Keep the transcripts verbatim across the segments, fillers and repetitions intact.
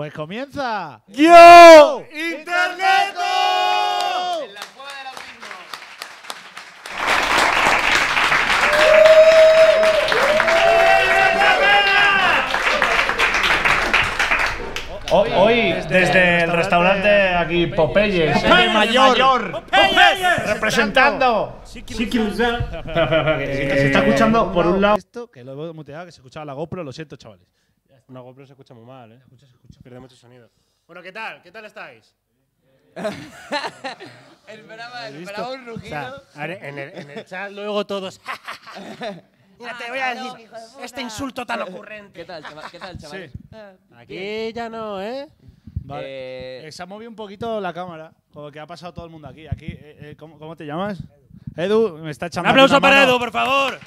Pues comienza. ¡Yo! ¡Interneto! En la cueva del autismo. Hoy, hoy desde el restaurante aquí, Popeyes, Popeyes Mayor, Popeyes. representando. Sí, que espera, espera, espera, que se está escuchando por un lado. Esto, que lo he muteado, que se escuchaba la GoPro, lo siento, chavales. Una GoPro se escucha muy mal, ¿eh? Se escucha, se escucha. Pierde mucho sonido. Bueno, ¿qué tal? ¿Qué tal estáis? Esperaba, ¿Has visto? esperaba un O rugido. sea, ahora en el, en el chat luego todos. Mira, te voy a decir este insulto tan ocurrente. ¿Qué tal, chava- ¿Qué tal, chavales? Aquí ya no, ¿eh? Vale. Eh, Eh, se ha movido un poquito la cámara, como que ha pasado todo el mundo aquí. Aquí, eh, eh, ¿cómo, ¿cómo te llamas? Edu, me está Un echando. aplauso aquí una para mano. Edu, por favor.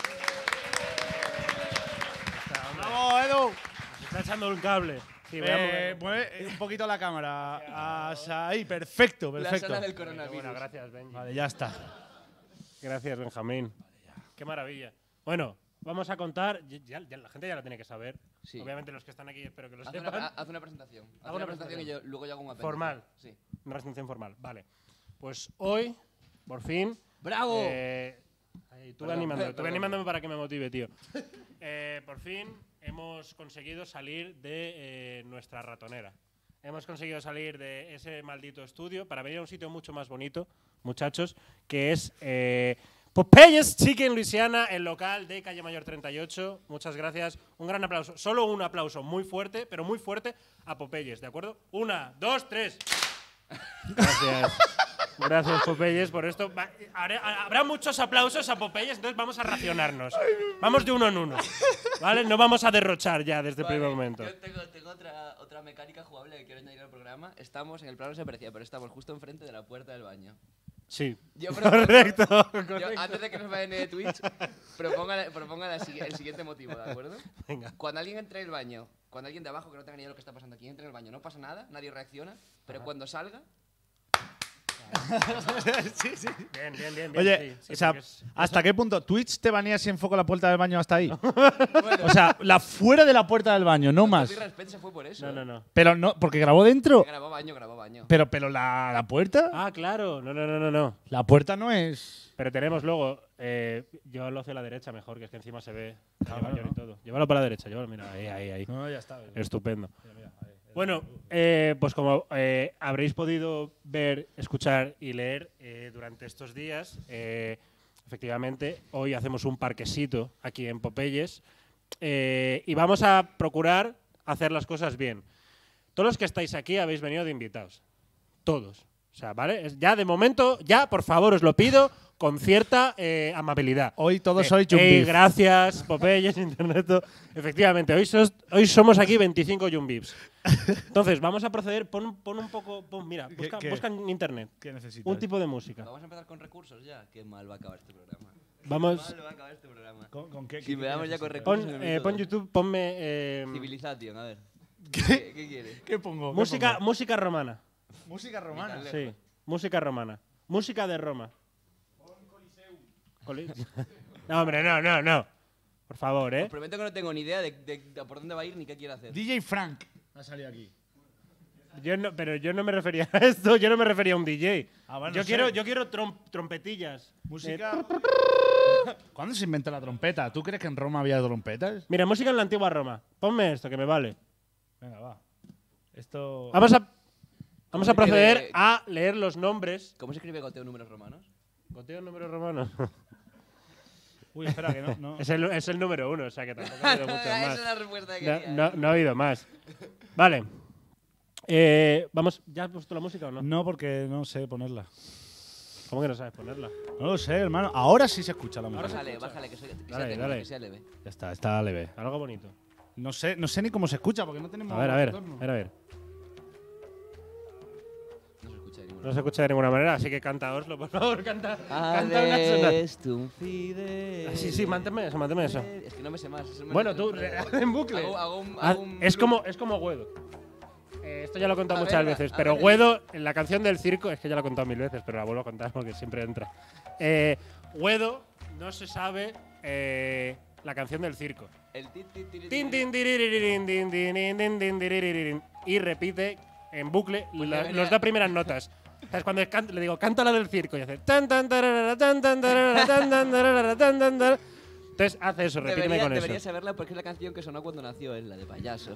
¡Vamos, Edu! Se está echando un cable. Sí, voy a Eh, mover. mueve un poquito la cámara. Hacia ahí, perfecto, la perfecto. sala del Bueno, coronavirus. gracias, Benji. Vale, ya está. Gracias, Benjamín. Qué maravilla. Bueno, vamos a contar. Ya, ya- la gente ya lo tiene que saber. Sí. Obviamente los que están aquí espero que lo Haz sepan. una, haz una presentación. Haz Hago una una presentación y yo, luego yo hago un apéndice. Formal. Sí. Una presentación formal. Vale. Pues hoy, por fin. ¡Bravo! Eh, ahí, estuve Perdón, animando, estuve perdón. animándome para que me motive, tío. Eh, por fin hemos conseguido salir de eh, nuestra ratonera. Hemos conseguido salir de ese maldito estudio para venir a un sitio mucho más bonito, muchachos, que es eh, Popeyes Chicken Luisiana, el local de Calle Mayor treinta y ocho. Muchas gracias. Un gran aplauso. Solo un aplauso muy fuerte, pero muy fuerte a Popeyes, ¿de acuerdo? Una, dos, tres. Gracias. Gracias, Popeyes, por esto. Va- haré- Habrá muchos aplausos a Popeyes, entonces vamos a racionarnos. Vamos de uno en uno. ¿Vale? No vamos a derrochar ya desde el Vale, primer momento. Yo tengo, tengo otra, otra mecánica jugable que quiero añadir al programa. Estamos, en el plano no se aprecia, pero estamos justo enfrente de la puerta del baño. Sí. Yo propongo- Correcto, yo, correcto. antes de que nos vayan de Twitch, proponga, proponga la sigui- el siguiente motivo, ¿de acuerdo? Venga. Cuando alguien entre en el baño, cuando alguien de abajo que no tenga ni idea de lo que está pasando aquí entre en el baño, no pasa nada, nadie reacciona, pero cuando salga, Sí, sí. Bien, bien, bien. bien, Oye, sí, sí, o sea, porque es- ¿hasta qué punto Twitch te banea si enfoco la puerta del baño hasta ahí? bueno, O sea, la fuera de la puerta del baño, no más. Soy Respeto se fue por eso. No, no, no. Pero no, porque grabó dentro. Grabó baño, grabó baño. Pero, pero la, la puerta. Ah, claro. No, no, no, no, no. La puerta no es. Pero tenemos luego. Eh, llévalo hacia la derecha mejor, que es que encima se ve. Claro, Calle Mayor ¿no? y todo. Llévalo para la derecha, llévalo, mira, ahí, ahí, ahí. No, ya está. Estupendo. Bueno, eh, pues como eh, habréis podido ver, escuchar y leer eh, durante estos días, eh, efectivamente, hoy hacemos un parquecito aquí en Popeyes eh, y vamos a procurar hacer las cosas bien. Todos los que estáis aquí habéis venido de invitados. Todos. O sea, ¿vale? Es- Ya de momento, ya, por favor, os lo pido con cierta eh, amabilidad. Hoy todos Eh, sois ey, Jumbif. gracias, Popeyes, Internet. Efectivamente, hoy, sos- hoy somos aquí veinticinco Jumbifs. Entonces, vamos a proceder. Pon, pon un poco. Pon, mira, busca, qué? busca en internet ¿Qué necesitas? un tipo de música. Vamos a empezar con recursos ya. Qué mal va a acabar este programa. Vamos. Mal va a acabar este programa. ¿Con, con qué? Si me damos ya con necesitas? recursos. Pon, eh, pon YouTube, ponme. eh, Civilization, a ver. ¿Qué? ¿Qué, qué quiere? ¿Qué pongo? ¿Qué música, pongo? música romana. Música romana. Lejos. Sí, música romana. Música de Roma. Coli- No, hombre, no, no, no. Por favor, Os ¿eh? prometo que no tengo ni idea de, de- de por dónde va a ir ni qué quiere hacer. D J Frank ha salido aquí. Yo no, pero yo no me refería a esto, yo no me refería a un D J. Ah, bueno, yo, sé. quiero, yo quiero trom- trompetillas. Música. ¿Cuándo se inventó la trompeta? ¿Tú crees que en Roma había trompetas? Mira, música en la antigua Roma. Ponme esto, que me vale. Venga, va. Esto. Vamos a, vamos a ¿Cómo se proceder escribe? a leer los nombres. ¿Cómo se escribe goteo números romanos? ¿Goteo número romano? Uy, espera, que no. no. es, el, es el número uno, o sea que tampoco ha habido muchos Esa más. es la respuesta que No, quería. no, no ha habido más. Vale. Eh, vamos, ¿ya has puesto la música o no? No, porque no sé ponerla. ¿Cómo que no sabes ponerla? No lo sé, hermano. Ahora sí se escucha la música. Bájale, bájale, que, soy, que sea Dale, técnico, dale. que sea leve. Ya está, está leve. Algo bonito. No sé, no sé ni cómo se escucha porque no tenemos. A ver, a ver, a retorno. ver, a ver. No se escucha de ninguna No se escucha de ninguna manera, así que canta Oslo, por favor, canta, canta una sonata. Adestum fidel. Ah, sí, sí, manténme eso, manténme eso. Es que no me sé más. eso me Bueno, lo- tú, me lo- haz en bucle. Hago, hago un, Haz- hago un es, loop. como, es como Guedo. Eh, esto ya lo he contado A muchas ver, veces, a pero ver. Guedo, en la canción del circo, es que ya lo he contado mil veces, pero la vuelvo a contar porque siempre entra. Eh, Guedo no se sabe eh, la canción del circo. El ti, ti, ti, ti, Tin, ti. tin, tiriririn, tin, tin, tin, tin, tin, tiriririn. Y repite en bucle la- debería- los dos primeras notas. ¿Sabes? Cuando can- le digo, canta la del circo y hace tan tan tararara, tan tan tararara, tan tan tararara, tan tan tarara. Entonces hace eso, repíteme Debería, con debería eso. saberla porque es la canción que sonó cuando nació él, la de payaso.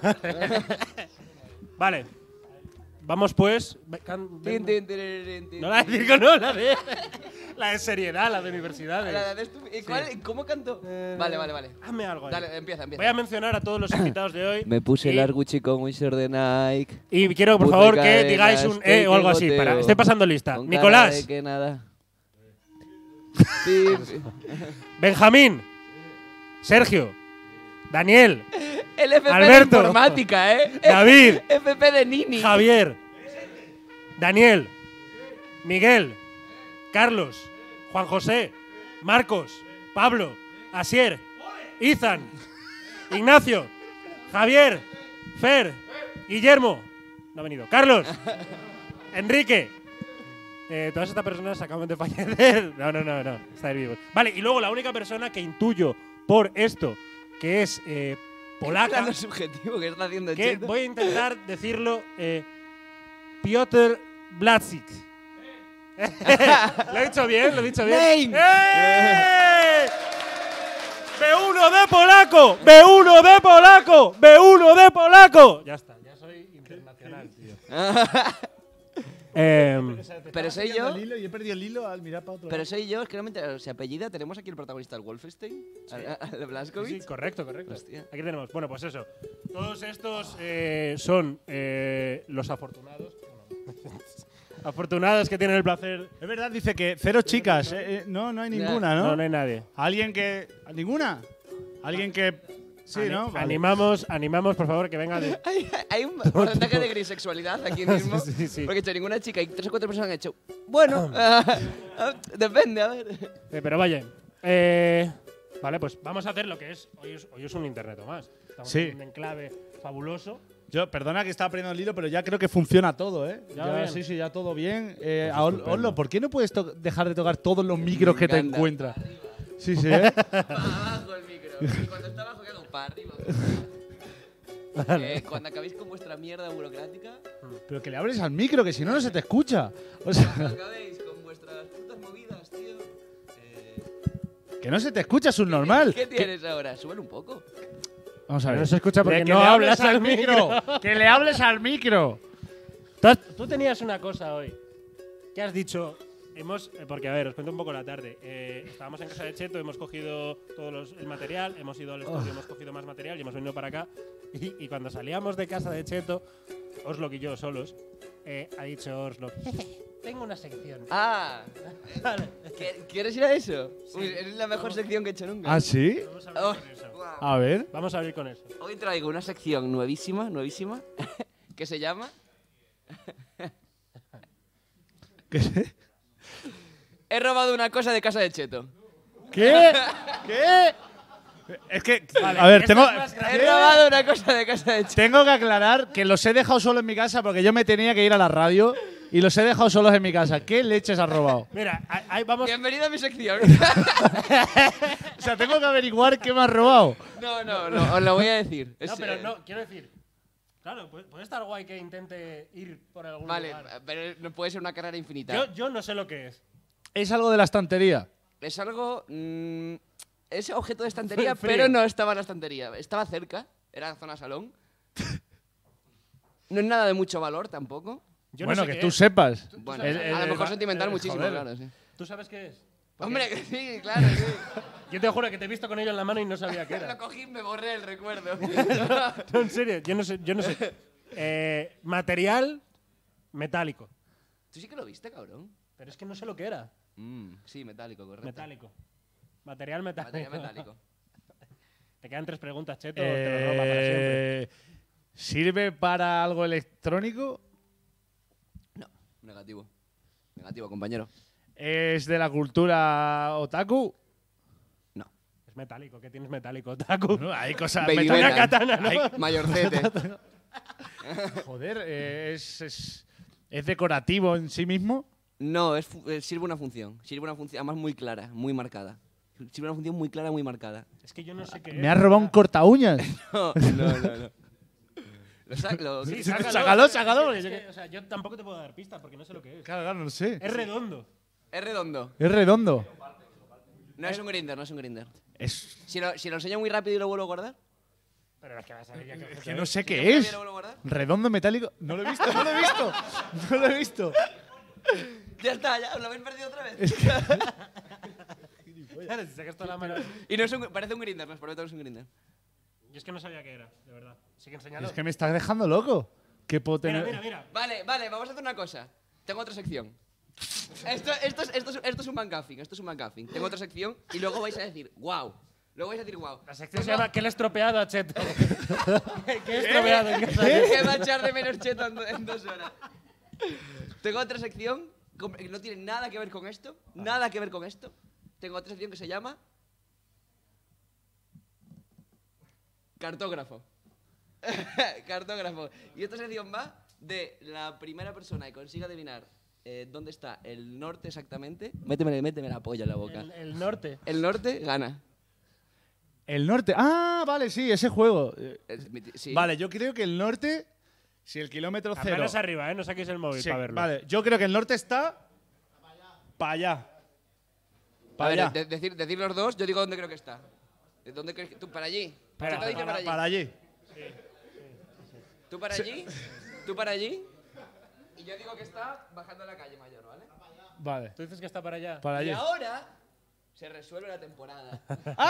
Vale. Vamos pues. Ve- can- Tin, tin, tiririn, tin, No la de tin. circo, no, la de. La de seriedad, la de universidades. La de estu- ¿Y cuál- ¿Cómo cantó? Vale, vale, vale. Hazme algo ahí. Dale, empieza, empieza. Voy a mencionar a todos los invitados de hoy. Me puse y, el Arguchi con un short de Nike. y quiero, por Puta favor, que cadena, digáis un estoy eh o algo que así. goteo. Para, estoy pasando lista. Con cara Nicolás, de que nada. Sí, sí. Benjamín, Sergio, Daniel, El F P Alberto. de informática, ¿eh? David, F P de Nini. Javier, Daniel, Miguel, Carlos, Juan José, Marcos, Pablo, Asier, Izan, Ignacio, Javier, Fer, Guillermo, no ha venido, Carlos, Enrique. Eh, todas estas personas acaban de fallecer. No, no, no, no, estáis vivos. Vale, y luego la única persona que intuyo por esto, que es eh, polaca, Plano subjetivo que está haciendo que Cheto. voy a intentar decirlo, eh, Piotr Blatzik. ¿Lo he dicho bien? ¿Lo he dicho bien? Name. ¡Eh! B uno de polaco, B uno de polaco, B uno de polaco. Ya está, ya soy internacional, tío. Em, Pero soy yo. El hilo y he perdido el hilo al mirar para otro Pero lado. soy yo, es que no me entero. ¿Se apellida? ¿Tenemos aquí el protagonista del Wolfenstein? ¿Al, al de sí, Blazkowicz? correcto, correcto. Hostia. Aquí tenemos. Bueno, pues eso. Todos estos eh, son eh, los afortunados. afortunados que tienen el placer. Es verdad, dice que cero chicas. eh, eh, no, no hay ninguna, ¿no? No, no hay nadie. Alguien que. ¿Ninguna? Alguien que. Sí, Ani- ¿no? Vale. Animamos, animamos, por favor, que venga de. Hay, hay un porcentaje de grisexualidad aquí mismo. Sí, sí, sí. Porque he hecho ninguna chica y tres o cuatro personas han hecho. Bueno, ah, ah, depende, a ver. Eh, pero vaya. Eh, vale, pues vamos a hacer lo que es. Hoy es, hoy es un internet más. Estamos Sí. en un enclave fabuloso. Yo, perdona que estaba aprendiendo el hilo, pero ya creo que funciona todo, ¿eh? Ya Ya, bien. sí, sí, ya todo bien. Eh, Pues a Ol- estupendo. Oslo, ¿por qué no puedes to- dejar de tocar todos los micros que te encanta. encuentras? Sí, sí, ¿eh? Para abajo el micro. Y cuando está abajo, que hago para arriba. Eh, cuando acabéis con vuestra mierda burocrática, Pero que le hables al micro, que si no, no se te escucha. O sea, cuando acabéis con vuestras putas movidas, tío. Eh, que no se te escucha, es un normal. ¿Qué tienes ahora? Súbelo un poco. Vamos a ver. No se escucha porque Que no le hablas hables al micro. que le hables al micro. Tú, has- tú tenías una cosa hoy. ¿Qué has dicho? Hemos, eh, porque a ver, os cuento un poco la tarde. Eh, estábamos en casa de Cheto, hemos cogido todo los- el material, hemos ido al estudio, hemos cogido más material y hemos venido para acá. Y, y cuando salíamos de casa de Cheto, Oslo y yo solos, eh, ha dicho Oslo, tengo una sección. Ah, ¿qui- ¿quieres ir a eso? Uy, es la mejor sección que he hecho nunca. ¿Ah, sí? Vamos a abrir Oh, con eso. guau. A ver. Vamos a abrir con eso. Hoy traigo una sección nuevísima, nuevísima, que se llama ¿Qué? He robado una cosa de casa de Cheto. ¿Qué? ¿Qué? Es que, Vale, a ver, esta tengo, es más He graciosa. robado una cosa de casa de Cheto. tengo que aclarar que los he dejado solos en mi casa porque yo me tenía que ir a la radio y los he dejado solos en mi casa. ¿Qué leches has robado? Mira, ahí- ahí vamos. Bienvenido a mi sección. O sea, tengo que averiguar qué me has robado. No, no, no, os lo voy a decir. No, Es, pero eh, no, quiero decir. Claro, puede, puede estar guay que intente ir por algún Vale, lugar. pero no puede ser una carrera infinita. Yo, yo no sé lo que es. Es algo de la estantería. Es algo. mm, es objeto de estantería, Frío. pero no estaba en la estantería. Estaba cerca, era zona salón. No es nada de mucho valor tampoco. Yo bueno, no sé que qué tú es. sepas. Bueno, El- a el- lo el- mejor sentimental el- muchísimo, joder. claro, sí. ¿Tú sabes qué es? Porque Hombre, que sí, claro, sí. Yo te juro que te he visto con ello en la mano y no sabía qué Lo era. cogí y me borré el recuerdo. No, en serio, yo no sé. Yo no sé. Eh, material metálico. ¿Tú sí que lo viste, cabrón? Pero es que no sé lo que era. Mm, sí, metálico, correcto. Metálico. Material metálico. Material metálico. Te quedan tres preguntas, Cheto. o te lo roba para siempre. Eh, ¿Sirve para algo electrónico? No, negativo. Negativo, compañero. ¿Es de la cultura otaku? No. Es metálico. ¿Qué tienes metálico, Taku? No, hay cosas Baby metálicas. Una metal. katana, ¿no? Hay- Mayorcete. Joder, eh, es, es, es decorativo en sí mismo. No, es fu- eh, sirve una función. Sirve una función, además muy clara, muy marcada. Sirve una función muy clara, muy marcada. Es que yo no sé qué Me es. has robado un corta uñas. No, no, no. no. Lo sac- lo- Sí, Sácalo, sácalo, sácalo, Es porque que, o sea, yo tampoco te puedo dar pista porque no sé lo que es. Claro, claro, no sé. Es redondo. Es redondo. Es redondo. No es un grinder, no es un grinder. Es Si lo, si lo enseño muy rápido y lo vuelvo a guardar. Pero es que vas a ver ya que, es que no sé Si qué lo vuelvo a es. lo vuelvo a guardar. Redondo metálico. No lo he visto, no lo he visto. No lo he visto. Ya está, ya. ¿Lo habéis perdido otra vez? Claro, si sacas toda la mano. Y no es un, parece un grinder, nos prometo que es un grinder. Yo es que no sabía qué era, de verdad. Sigue enseñando. Es que me estás dejando loco. ¿Qué puedo Mira, tener? mira, mira. Vale, vale, vamos a hacer una cosa. Tengo otra sección. Esto, esto, es, esto, es, esto es un McGuffin, esto es un McGuffin. Tengo otra sección y luego vais a decir, wow. Luego vais a decir, wow. La sección se llama ¿Qué le he estropeado a Cheto? ¿Qué he estropeado en casa? ¿Qué va a echar de menos cheto en, do- en dos horas? Tengo otra sección com- que no tiene nada que ver con esto. Nada que ver con esto. Tengo otra sección que se llama Cartógrafo. Cartógrafo. Y esta sección va de la primera persona que consiga adivinar eh, dónde está el norte exactamente. Méteme, méteme la polla en la boca. El, el norte. El norte gana. El norte. Ah, vale, sí, ese juego. Eh, Es mi ti- sí. Vale, yo creo que el norte, si el kilómetro A cero. manos arriba, ¿eh? No saquéis el móvil Sí, para verlo. vale, yo creo que el norte está para allá. A Para ver, allá. de- decir, decir los dos, yo digo dónde creo que está. ¿De ¿Dónde crees que tú? ¿Para allí? Espera, Cheto dice Para, para allí. para allí. ¿Tú para allí? ¿Tú para allí? Y yo digo que está bajando la calle mayor, ¿vale? Vale. Tú dices que está para allá. Para Y allí. ahora se resuelve la temporada.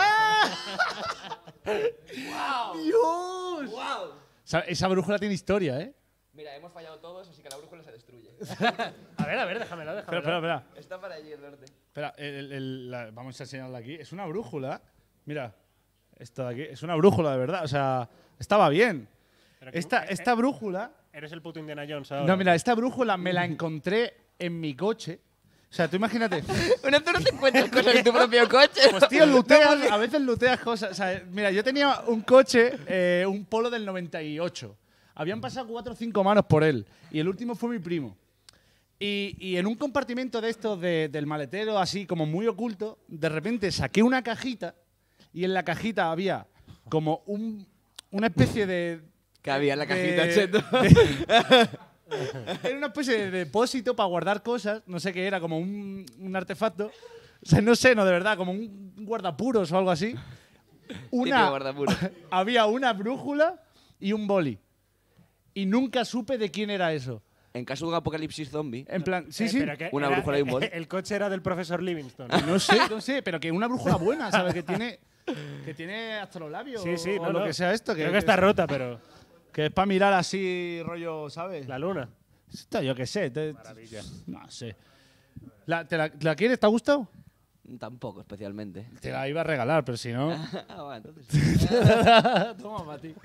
¡Dios! ¡Wow! Esa, esa brújula tiene historia, ¿eh? Mira, hemos fallado todos, así que la brújula se destruye. A ver, a ver, déjamelo, déjamelo. Espera, espera, espera. Está para allí el norte. Espera, el- el- la- vamos a enseñarla aquí. Es una brújula. Mira, esto de aquí. Es una brújula, de verdad. O sea, estaba bien. Pero que- Esta, eh, esta eh, brújula. Eres el puto Indiana Jones ahora. No, mira, esta brújula me la encontré en mi coche. O sea, tú imagínate. Bueno, tú no te encuentras cosas en tu propio coche. Pues tío, looteas, a veces looteas cosas. O sea, mira, yo tenía un coche, eh, un Polo del noventa y ocho. Habían pasado cuatro o cinco manos por él. Y el último fue mi primo. Y, y en un compartimento de estos de- del maletero, así como muy oculto, de repente saqué una cajita y en la cajita había como un, una especie de... Que había en la cajita, de- cheto. de- Era una especie de depósito para guardar cosas, no sé qué era, como un, un artefacto. O sea, no sé, no, de verdad, como un guardapuros o algo así. Típico Una, guardapuros. había una brújula y un boli. Y nunca supe de quién era eso. En caso de un apocalipsis zombie. En plan, sí, Eh, sí. pero que Una era- brújula y un bol. El coche era del profesor Livingstone. No sé, no sé, pero que una brújula buena, ¿sabes? Que tiene, que tiene hasta los labios Sí, sí, o no, lo no. que sea esto. Que, Creo que está rota, pero. que es para mirar así, rollo, ¿sabes? La luna. Esto, yo qué sé. te- Maravilla. no sé. ¿La, te la, ¿La quieres? ¿Te ha gustado? Tampoco, especialmente. Te la iba a regalar, pero si no. Ah, bueno, entonces. Toma, para ti.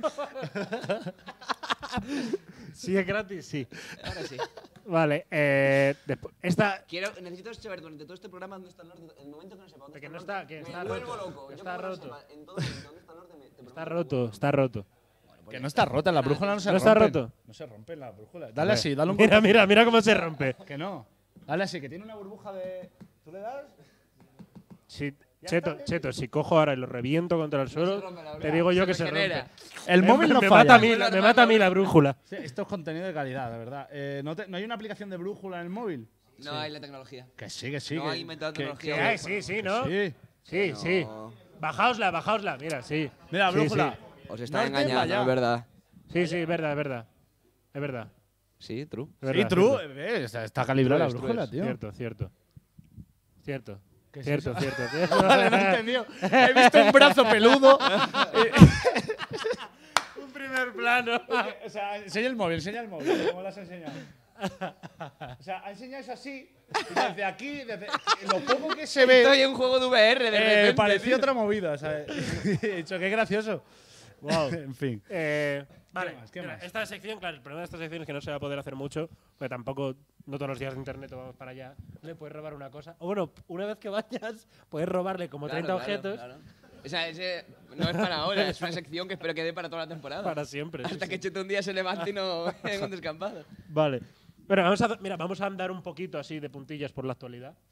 Si es gratis, sí. Ahora sí. Vale, eh, despu- esta. Quiero, necesito saber durante todo este programa dónde está el norte. El momento que no sepa dónde Que está no el norte, está, que me está vuelvo roto. loco. Yo Está como no roto. sepa en todo momento dónde está el norte, me, te Está prometo roto, está roto. Que no está rota, la brújula no se ¿No está rompe. roto? No se rompe la brújula. Dale así, dale un Mira, golpe. mira, mira cómo se rompe. Que no. Dale así, que tiene una burbuja de. ¿Tú le das? Si, cheto, cheto, si cojo ahora y lo reviento contra el suelo, rompe la te brújula, digo yo se que se regenera. rompe. El Me- móvil no me falla. Mata a mí, la- me mata a mí la brújula. Sí, esto es contenido de calidad, de verdad. Eh, ¿no, te- ¿No hay una aplicación de brújula en el móvil? No hay la tecnología. Que sí, que sí. No que, hay inventado que- tecnología. que- Que hay, sí, sí, ¿no? Sí. Sí, sí. No. Bajaosla, bajaosla, mira, sí. Mira, Sí, brújula. Os está Norte, engañando, vaya. es verdad. Sí, sí, es verdad, es verdad. Es verdad. Sí, true. Es Sí, verdad, true. cierto. eh, está, está calibrada la True es, brújula, true tío. Cierto, cierto. Cierto. ¿Qué es Cierto, eso? cierto, cierto. Vale, no he entendido. He visto un brazo peludo. Eh, Un primer plano. o sea, enseña el móvil, enseña el móvil. ¿Cómo lo has enseñado? O sea, ha enseñado eso así. Y desde aquí, desde lo poco que se ve. Estoy en un juego de V R de Eh, repente. parecía tío. otra movida, ¿sabes? He dicho, qué gracioso. Wow. En fin. Eh, vale, más? ¿Qué mira, más? esta sección, claro, el problema de esta sección es que no se va a poder hacer mucho, porque tampoco, no todos los días de internet vamos para allá, le puedes robar una cosa. O bueno, una vez que vayas, puedes robarle como Claro, treinta claro, objetos claro. O sea, ese no es para ahora, es una sección que espero que dé para toda la temporada. para siempre. sí, Hasta sí. que Cheto un día se levante y no en un descampado. Vale. Bueno, vamos a, mira, vamos a andar un poquito así de puntillas por la actualidad.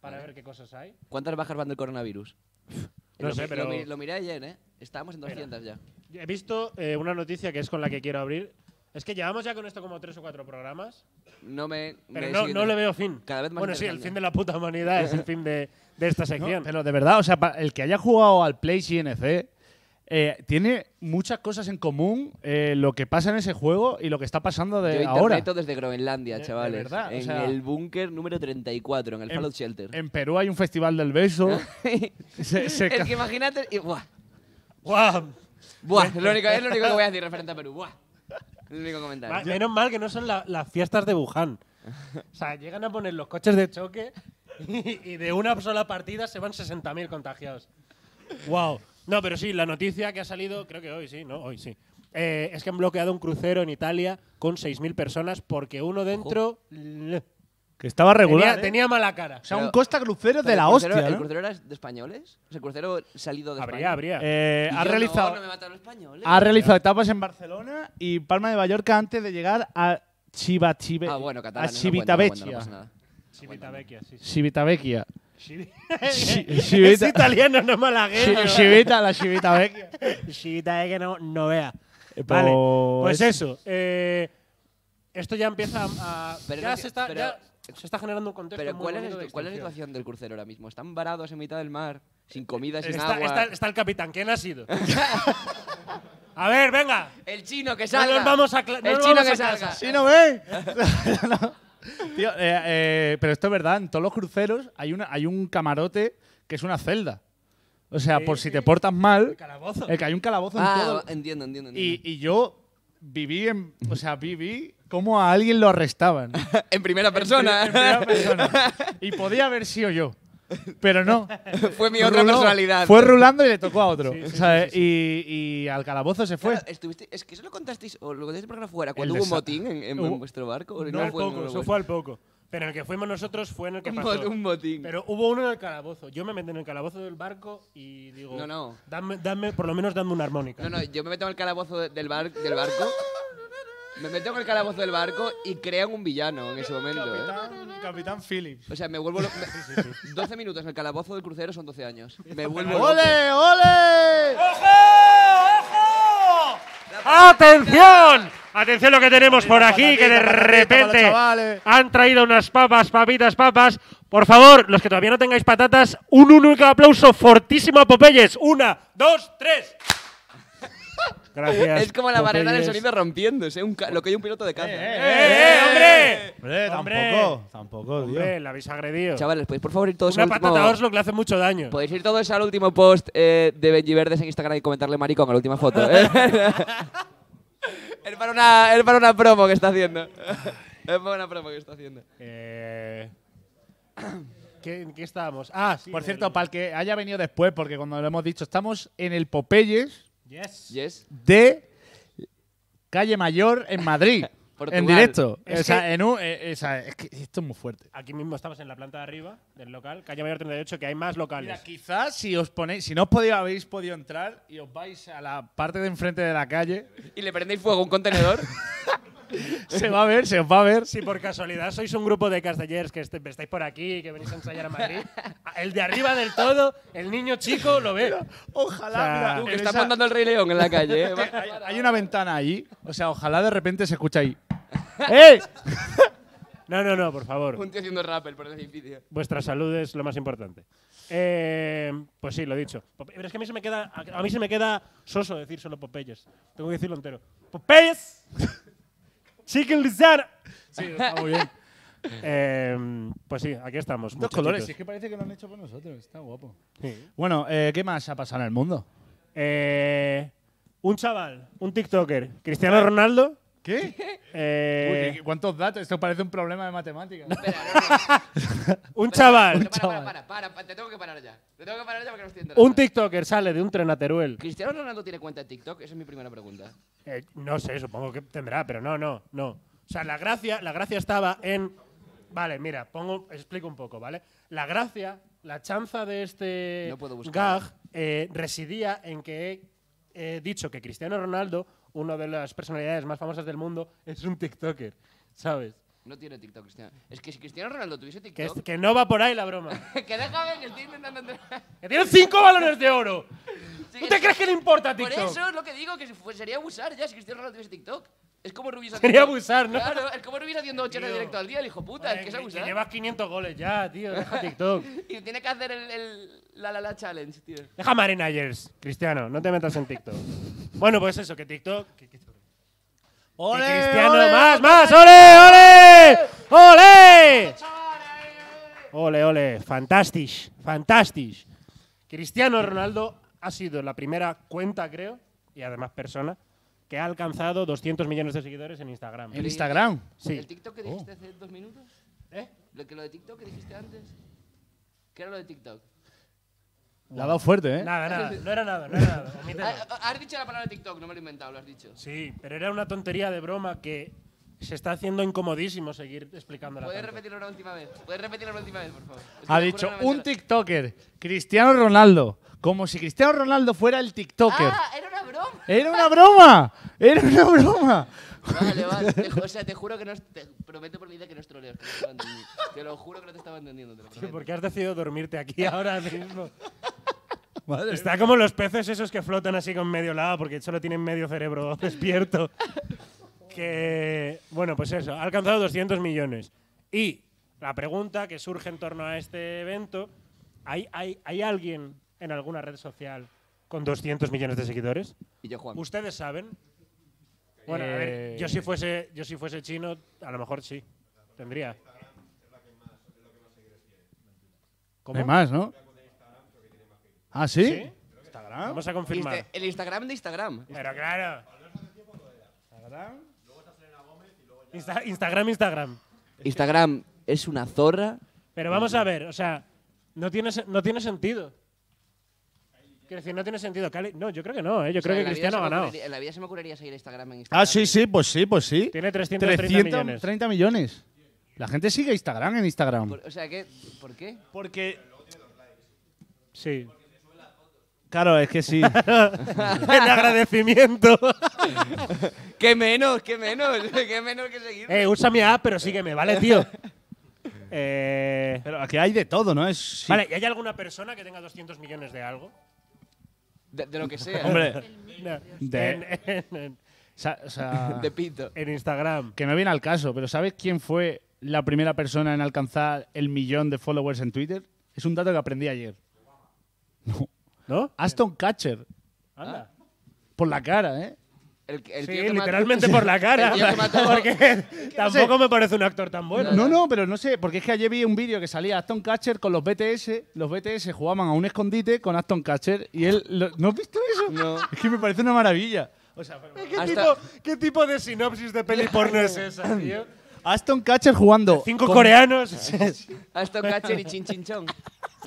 para ver qué cosas hay. ¿Cuántas bajas van del coronavirus? No lo, sé, mi- pero- Lo, mi- lo miré ayer, ¿eh? Estábamos en doscientas ya. He visto eh, una noticia que es con la que quiero abrir. Es que llevamos ya con esto como tres o cuatro programas, No me. pero me no, sigue- no le veo fin. Cada vez más Bueno, sí, el interesante. fin de la puta humanidad es el fin de, de esta No, sección. pero de verdad, o sea, pa- el que haya jugado al Play C N C eh, tiene muchas cosas en común eh, lo que pasa en ese juego y lo que está pasando de Yo ahora. interneto desde Groenlandia, De- de chavales. verdad, o en sea- el búnker número treinta y cuatro, en el En- Fallout Shelter. En Perú hay un festival del beso. se- se es ca- que imagínate. y- buah, ¡Guau! buah, es, lo único, es lo único que voy a decir referente a Perú. Buah. Es el único comentario. Ma- Menos mal que no son la- las fiestas de Wuhan. O sea, llegan a poner los coches de choque y, y de una sola partida se van sesenta mil contagiados. ¡Wow! No, pero sí, la noticia que ha salido, creo que hoy sí, ¿no? Hoy sí. Eh, es que han bloqueado un crucero en Italia con seis mil personas porque uno dentro l- que estaba regular. tenía, ¿eh? tenía mala cara. O sea, un Pero- Costa Crucero de Pero la el crucero- hostia. ¿El ¿no? crucero era de españoles? O sea, el crucero salido de Habría, España. habría. Eh, Y ha yo, realizado, No, no me matan los españoles. ha realizado etapas en Barcelona y Palma de Mallorca antes de llegar a Chivachive, Ah, bueno, a catalán. no cuenta, no cuenta, no Civitavecchia. pasa nada. Civitavecchia, sí. sí. Civitavecchia. Chi- Chi- es Civita- italiano, no malagueño. Chi- Chivita, la Civitavecchia. Civitavecchia no, no vea. Eh, Vale, pues- pues eso. eh, esto ya empieza a. Pero ya no- se, está, pero- ya se está generando un contexto. Pero muy ¿cuál es, bonito de el- ¿cuál es la extinción. situación del crucero ahora mismo? ¿Están varados en mitad del mar? Sin comida, sin Está, agua. está- está el capitán. ¿Quién ha sido? A ver, venga. El chino que No salga. nos vamos a cla- no el nos chino vamos que a salga. casa. ¿Sí no ves? No. Tío, eh, eh, pero esto es verdad, en todos los cruceros hay, una, hay un camarote que es una celda. O sea, Sí, por si sí. te portas mal, Calabozo. el que hay un calabozo en Ah, todo. entiendo, entiendo. Y, entiendo. y yo viví en, o sea, viví como a alguien lo arrestaban. En primera persona. En primera persona. Y podía haber sido yo. Pero no. Fue mi otra Ruló. personalidad. Fue rulando y le tocó a otro. Sí, sí, ¿sabes? Y, y al calabozo se fue. Claro, estuviste, es que eso lo contasteis, o lo contasteis por acá fuera, El cuando hubo un desa- motín en, en- en Hubo- vuestro barco. ¿O No, al fue en poco, uno eso vuestro? fue al poco. Pero en el que fuimos nosotros fue en el que Un pasó. mo- un motín. Pero hubo uno en el calabozo. Yo me metí en el calabozo del barco y digo, No, no. Dame, dame, por lo menos dame una armónica. No, no, yo me meto en el calabozo de- del, bar, del barco. Me meto en el calabozo del barco y crean un villano en ese momento. ¿eh? Capitán, Capitán Phillips. O sea, me vuelvo. lo- me- doce minutos en el calabozo del crucero son doce años. Me vuelvo. loco. ¡Ole, ole! ¡Atención! Atención lo que tenemos por aquí, que de Patatita, patatita para los repente chavales. han traído unas papas, papitas, papas. Por favor, los que todavía no tengáis patatas, un único aplauso fortísimo a Popeyes. Una, dos, tres. Gracias. Es como la barrera del Popeyes. sonido rompiéndose, un ca- lo que hay un piloto de caza. Eh, ¡Eh, eh, hombre! Hombre, Hombre. tampoco. Tampoco, tío. Hombre, la habéis agredido. Chavales, podéis por favor ir todos Una al último. patata Orslo que le hace mucho daño. Podéis ir todos al último post eh, de Benji Verdes en Instagram y comentarle maricón a la última foto. ¿eh? es, para una, es para una promo que está haciendo. es para una promo que está haciendo. Eh, ¿qué, ¿En qué estábamos? Ah, sí. Por en cierto, el- para el que haya venido después, porque cuando lo hemos dicho, estamos en el Popeyes Yes. Yes. de Calle Mayor en Madrid. Portugal. En directo. Es o sea, que- en un, eh, o sea, es que esto es muy fuerte. Aquí mismo estamos en la planta de arriba del local, calle Mayor treinta y ocho, que hay más locales. Mira, quizás si os ponéis, si no os podéis, habéis podido entrar y os vais a la parte de enfrente de la calle, Y le prendéis fuego a un contenedor. se va a ver, se os va a ver. Si por casualidad sois un grupo de castellers que este- estáis por aquí, que venís a ensayar a Madrid, el de arriba del todo, el niño chico, lo ve. Ojalá, O sea, mira, Tú, que en está esa- montando el Rey León en la calle. ¿eh? hay, hay una ventana allí, o sea, ojalá de repente se escucha ahí. ¡Eh! No, no, no, por favor. un tío haciendo rappel por el edificio. Vuestra salud es lo más importante. Eh, pues sí, lo he dicho. Pope- Pero es que a mí se me queda, a mí se me queda soso decir solo Popeyes. Tengo que decirlo entero. ¡Popeyes! ¡Chicken Lizard! Sí, está muy bien. Eh, pues sí, aquí estamos. Dos muchachitos. colores, si es que parece que lo han hecho por nosotros, está guapo. Sí. Bueno, eh, ¿qué más ha pasado en el mundo? Eh, un chaval, un TikToker, Cristiano Ronaldo. ¿Qué? eh, Uy, ¿qué- ¿cuántos datos? Esto parece un problema de matemáticas. Espera, no, no. un chaval, Para, para, para, para, para, te tengo que parar ya. Te tengo que parar ya porque no estoy enterando. un TikToker sale de un tren a Teruel. ¿Cristiano Ronaldo tiene cuenta de TikTok? Esa es mi primera pregunta. Eh, no sé, supongo que tendrá, pero no, no, no. O sea, la gracia, la gracia estaba en. Vale, mira, pongo, explico un poco, ¿vale? La gracia, la chanza de este No puedo buscar. gag eh, residía en que he dicho que Cristiano Ronaldo, una de las personalidades más famosas del mundo, es un TikToker, ¿sabes? No tiene TikTok, Cristiano. Es que si Cristiano Ronaldo tuviese Que, TikTok… es- que no va por ahí la broma. que déjame, que estoy intentando entrar. ¡Que tiene cinco balones de oro! Sí, ¿Tú te es- crees que le importa a Por TikTok? eso es lo que digo, que se fue- sería abusar ya si Cristiano Ronaldo tuviese TikTok. Es como Rubis Sería haciendo… abusar, ¿no? Claro, es como Rubis haciendo ocho Tío. directo al día, el hijo puta, Joder, es que es que- abusar. que llevas quinientos goles ya, tío. Deja TikTok. Y tiene que hacer el, el la la la challenge, tío. Deja Marina Ayers, Cristiano. No te metas en TikTok. Bueno, pues eso, que TikTok… Que, que- que ¡Ole, Cristiano, ole! más, más. ¡Ole, ole! ¡Ole! Ole, ole. Fantastisch. Fantastisch. Cristiano Ronaldo ha sido la primera cuenta, creo, y además persona, que ha alcanzado doscientos millones de seguidores en Instagram. En Instagram. Sí. ¿El TikTok que dijiste hace dos minutos? ¿Eh? ¿Lo, que lo de TikTok que dijiste antes? ¿Qué era lo de TikTok? Le ha dado fuerte, ¿eh? Nada, nada. No era nada, no era nada. Omítelo. Ah, ah, has dicho la palabra TikTok, no me lo he inventado, lo has dicho. Sí, pero era una tontería de broma que se está haciendo incomodísimo seguir explicándola. ¿Puedes tanto. repetirlo una última vez? ¿Puedes repetirlo una última vez, por favor? Es que Ha te dicho juro que no me un entero. TikToker, Cristiano Ronaldo. Como si Cristiano Ronaldo fuera el TikToker. ¡Ah! ¡Era una broma! ¡Era una broma! ¡Era una broma! Vale, vale. Te, ju- o sea, te juro que no… es- Te prometo por mi vida que no es troleo. que no estaba entendiendo. Te lo juro que no te estaba entendiendo, te lo Sí, prometo. ¿por qué has decidido dormirte aquí ahora mismo? Madre Está como los peces esos que flotan así con medio lado porque solo tienen medio cerebro despierto. Que, bueno, pues eso, ha alcanzado doscientos millones. Y la pregunta que surge en torno a este evento, ¿hay, hay, ¿hay alguien en alguna red social con doscientos millones de seguidores? Y yo, Juan. ¿Ustedes saben? Bueno, a Eh, ver, yo si fuese, yo si fuese chino, a lo mejor sí, tendría. ¿Cómo? Hay más, ¿no? ¿Ah, sí? ¿Sí? ¿Instagram? Vamos a confirmar. Insta- el Instagram de Instagram. Pero claro. Insta- Instagram, Instagram. Instagram es una zorra. Pero vamos a ver, o sea, no tiene, se- no tiene sentido. Quiero decir, no tiene sentido. Cali- No, yo creo que no, ¿eh? Yo O sea, creo en que la vida Cristiano se ha me ganado. ocurriría- En la vida se me ocurriría seguir Instagram en Instagram. Ah, sí, sí, pues sí, pues sí. Tiene trescientos treinta millones. treinta millones. La gente sigue Instagram en Instagram. Por- o sea, ¿qué? ¿Por qué? Porque, Sí. claro, es que sí. En agradecimiento. ¿Qué menos? ¿Qué menos? ¿Qué menos que seguir? eh, usa mi app, pero sígueme, ¿vale, tío? eh, Pero aquí hay de todo, ¿no? Es, sí. Vale, ¿y hay alguna persona que tenga doscientos millones de algo? De, de lo que sea. Hombre, No. De- En, en- en- o sea, o sea, De pito. en Instagram. que no viene al caso, pero ¿sabes quién fue la primera persona en alcanzar el millón de followers en Twitter? Es un dato que aprendí ayer. No. ¿No? Aston Catcher. Anda. Por la cara, ¿eh? El, el Sí, tío que mató- literalmente por la cara. El tío que mató- Porque tampoco me parece un actor tan bueno. No, no, pero no sé, porque es que ayer vi un vídeo que salía Aston Catcher con los B T S. Los B T S jugaban a un escondite con Aston Catcher y él. lo- ¿No has visto eso? No. Es que me parece una maravilla. O sea, pero- ¿Qué, Hasta- tipo, ¿Qué tipo de sinopsis de peli porno es esa, tío? Aston Catcher jugando. Cinco con- coreanos. Aston Catcher y Chin Chin Chong.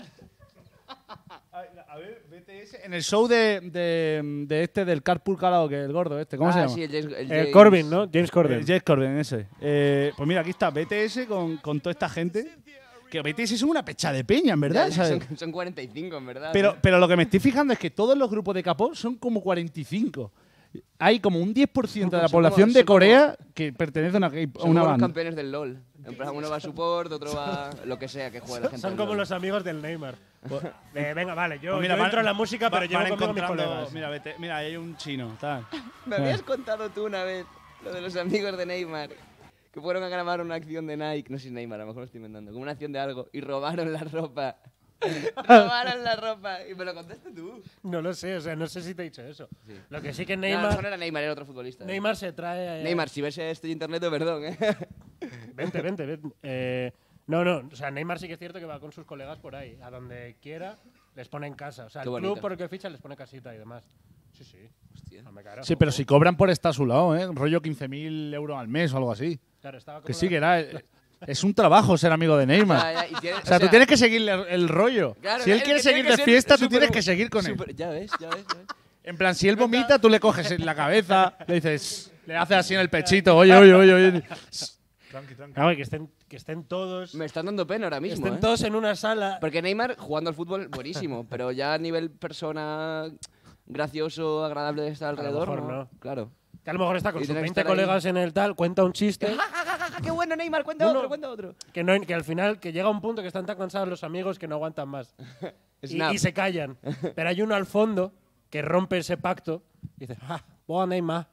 A ver, B T S. En el show de, de, de este del Carpool Karaoke, el gordo este, ¿cómo ah, se llama? Sí, el James, el Eh, James- Corbin, ¿no? James Corbin. Eh, James Corbin, ese. Eh, pues mira, aquí está B T S con, con toda esta gente. Que B T S es una pecha de peña, en verdad. Ya, ¿sabes? son, son cuarenta y cinco, en verdad. Pero, pero lo que me estoy fijando es que todos los grupos de K-pop son como cuarenta y cinco. Hay como un diez por ciento de la Son como- población de son como- Corea que pertenece a una, a Son una como los banda. campeones del LOL. En plan, uno va a support, otro va lo que sea que juegue la gente. Son del como LOL. los amigos del Neymar. Eh, venga, vale, yo, Pues mira, yo van- entro en la música, pero va- llevo van conmigo a mis encontrando- colegas. Mira, vete- mira, hay un chino. Tal. Me habías contado tú una vez lo de los amigos de Neymar. Que fueron a grabar una acción de Nike. No sé si Neymar, a lo mejor lo estoy inventando. Como una acción de algo. Y robaron la ropa. robaron la ropa. Y me lo contaste tú. No lo sé, o sea, no sé si te he dicho eso. Sí. Lo que sí que No, Neymar, no era Neymar, era otro futbolista. Neymar se trae… eh, Neymar, si ves esto en internet, perdón, ¿eh? Vente, vente, vente. Eh, no, no, o sea, Neymar sí que es cierto que va con sus colegas por ahí. A donde quiera, les pone en casa. O sea, Qué el club bonito. por el que ficha les pone casita y demás. Sí, sí. Hostia. No me caro. Sí, pero si cobran por estar a su lado, ¿eh? Rollo quince mil euros al mes o algo así. Claro, estaba como Que sí, la- que era. eh, Es un trabajo ser amigo de Neymar. Ya, ya, y tiene- O sea, tú tienes que seguirle el, el rollo. Claro, si él es quiere que tiene seguir que de ser fiesta, tú súper- tienes que seguir con él. súper- Ya ves, ya ves, ya ves. En plan, si él vomita, tú le coges en la cabeza, le dices, le haces así en el pechito, oye, oye, oye, oye. Claro, que estén, que estén todos… Me están dando pena ahora que mismo, estén ¿eh? todos en una sala… Porque Neymar, jugando al fútbol, buenísimo. Pero ya a nivel persona gracioso, agradable de estar lo alrededor, mejor no. no. Claro. Que a lo mejor está con Y sus tiene que veinte estar ahí. colegas en el tal, cuenta un chiste ¡Ah, qué bueno, Neymar! Cuenta No, otro, no. cuenta otro. Que, no, que al final que llega un punto que están tan cansados los amigos que no aguantan más. y, Snap. y se callan. Pero hay uno al fondo que rompe ese pacto y dice, ah, boa Neymar.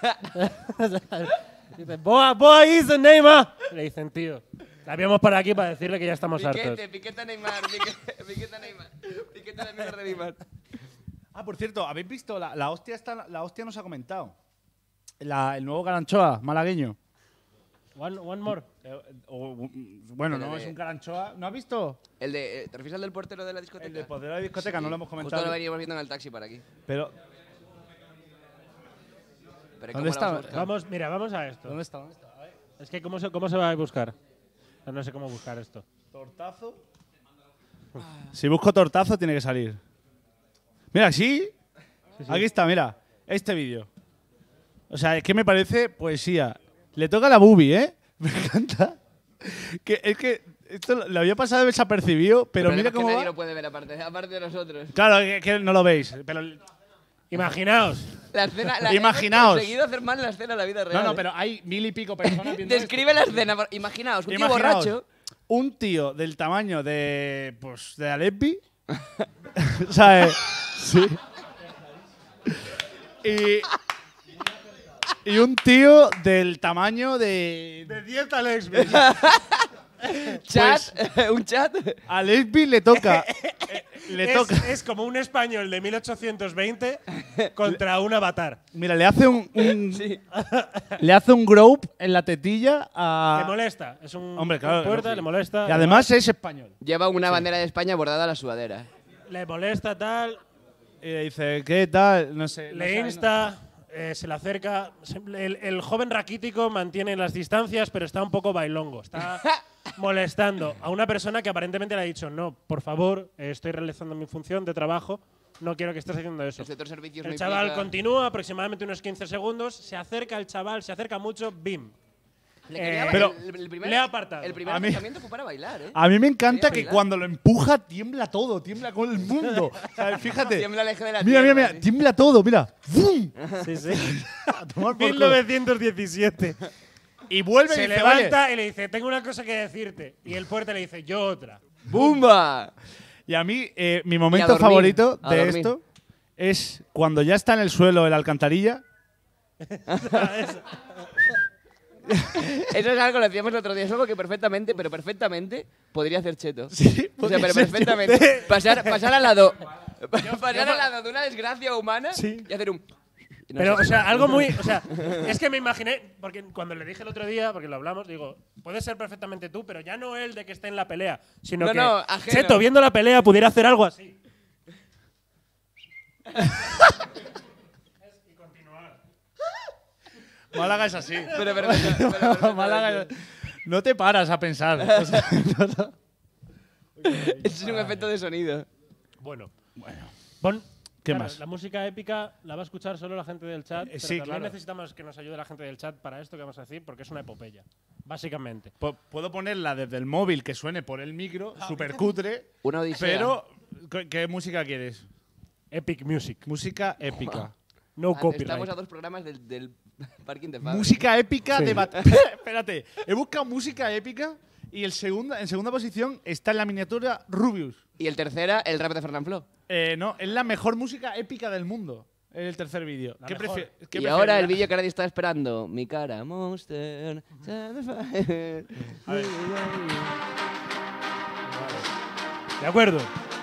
dice, boa, boa is Neymar. Le dicen, tío, la habíamos para aquí para decirle que ya estamos hartos. Piquete, piquete a Neymar, piquete, piquete a Neymar. Piquete al amigo de Neymar. Ah, por cierto, ¿habéis visto? La, la, hostia, está, la hostia nos ha comentado. La- el nuevo Garanchoa, malagueño. One, one more. Eh, o- o- bueno, Pero no, de- es un Garanchoa. ¿No has visto? El de, eh, ¿Te refieres al del portero de la discoteca? El de poder de la discoteca, no lo hemos Justo comentado. lo veníamos viendo en el taxi para aquí. Pero, Pero ¿Dónde ¿cómo lo está? vamos a buscar? Vamos, mira, vamos a esto. ¿dónde está? ¿Dónde está? A ver. Es que ¿cómo se, cómo se va a buscar? No, no sé cómo buscar esto. Tortazo. Si busco tortazo, tiene que salir. Mira, ¿sí? Aquí está, mira. Este vídeo. O sea, es que me parece poesía. Le toca la boobie, ¿eh? Me encanta. Que, es que esto lo, lo había pasado desapercibido, pero El problema mira es que cómo nadie va. lo puede ver aparte, aparte de nosotros. Claro, que, que no lo veis. Pero Imaginaos. La escena, la, Imaginaos. Hemos conseguido hacer mal la escena en la vida real. no, no, ¿eh? pero hay mil y pico personas viendo Describe la escena. por- Imaginaos, un tío Imaginaos, borracho. un tío del tamaño de, pues, de Aleppi. ¿Sabes? Sí. Y, y un tío del tamaño de… De dieta Alex. Chat, un chat. A Aleppi le toca… eh, le es, toca… es como un español de mil ochocientos veinte contra un avatar. Mira, le hace un… un- Sí. Le hace un grope en la tetilla Le a… molesta. Es un Hombre, claro. puerta, no, sí. le molesta. Y además es español. Lleva una bandera de España bordada a la sudadera. Le molesta tal. Y le dice, ¿qué tal? No sé. no Le sabe, no- insta, eh, se le acerca. Se- El, el joven raquítico mantiene las distancias, pero está un poco bailongo. Está molestando a una persona que aparentemente le ha dicho, no, por favor, eh, estoy realizando mi función de trabajo, no quiero que estés haciendo eso. El sector servicios El no chaval implica- continúa aproximadamente unos quince segundos, se acerca el chaval, se acerca mucho, bim. Le Eh, quería- pero el, el primer, le ha apartado. El primer A mí- acercamiento fue para bailar, ¿eh? A mí me encanta Quería que bailar. cuando lo empuja tiembla todo, tiembla con el mundo. O sea, fíjate. Tiembla el eje de la Mira, mira, tierra, mira, sí. tiembla todo, mira. ¡Bum! Sí, sí. A tomar por mil culo. novecientos diecisiete. Y vuelve Se y dice, levanta "Oye". y le dice, tengo una cosa que decirte. Y el puerta le dice, yo otra. ¡Bumba! Y a mí, eh, mi Y a momento dormir, favorito a de dormir. esto es cuando ya está en el suelo el alcantarilla. Eso es algo que lo decíamos el otro día. Es algo que perfectamente, pero perfectamente, podría hacer Cheto. Sí, O sea, podría pero ser perfectamente. Pasar, pasar al lado. Pasar al lado de una desgracia humana Sí. y hacer un. y no Pero, sé. o sea, algo muy. O sea, es que me imaginé, porque cuando le dije el otro día, porque lo hablamos, digo, puede ser perfectamente tú, pero ya no él de que esté en la pelea, sino No, que no, ajeno. Cheto, viendo la pelea, pudiera hacer algo así. Málaga es así. Pero, pero, pero, pero, pero, pero, Málaga es- no te paras a pensar. O sea, no, no. Eso es un efecto de sonido. Bueno. Bueno. Pon. ¿Qué claro, más? La música épica la va a escuchar solo la gente del chat. Eh, pero sí, también claro. necesitamos que nos ayude la gente del chat para esto que vamos a decir, porque es una epopeya. Básicamente. Pu- Puedo ponerla desde el móvil que suene por el micro, súper cutre. Una odisea. Pero, ¿qué, qué música quieres? Epic Music. Música épica. No Ah, copyright. Estamos a dos programas del, del parking de Fabri. Música épica Sí. de bat- Espérate, he buscado música épica y el segunda, en segunda posición está en la miniatura Rubius. Y el tercera, el rap de Fernán Flo. Eh, no, es la mejor música épica del mundo. En el tercer vídeo. La ¿Qué mejor. prefi- qué Y ahora prefieres? el vídeo que nadie está esperando. Mi cara, monster. A ver. De acuerdo.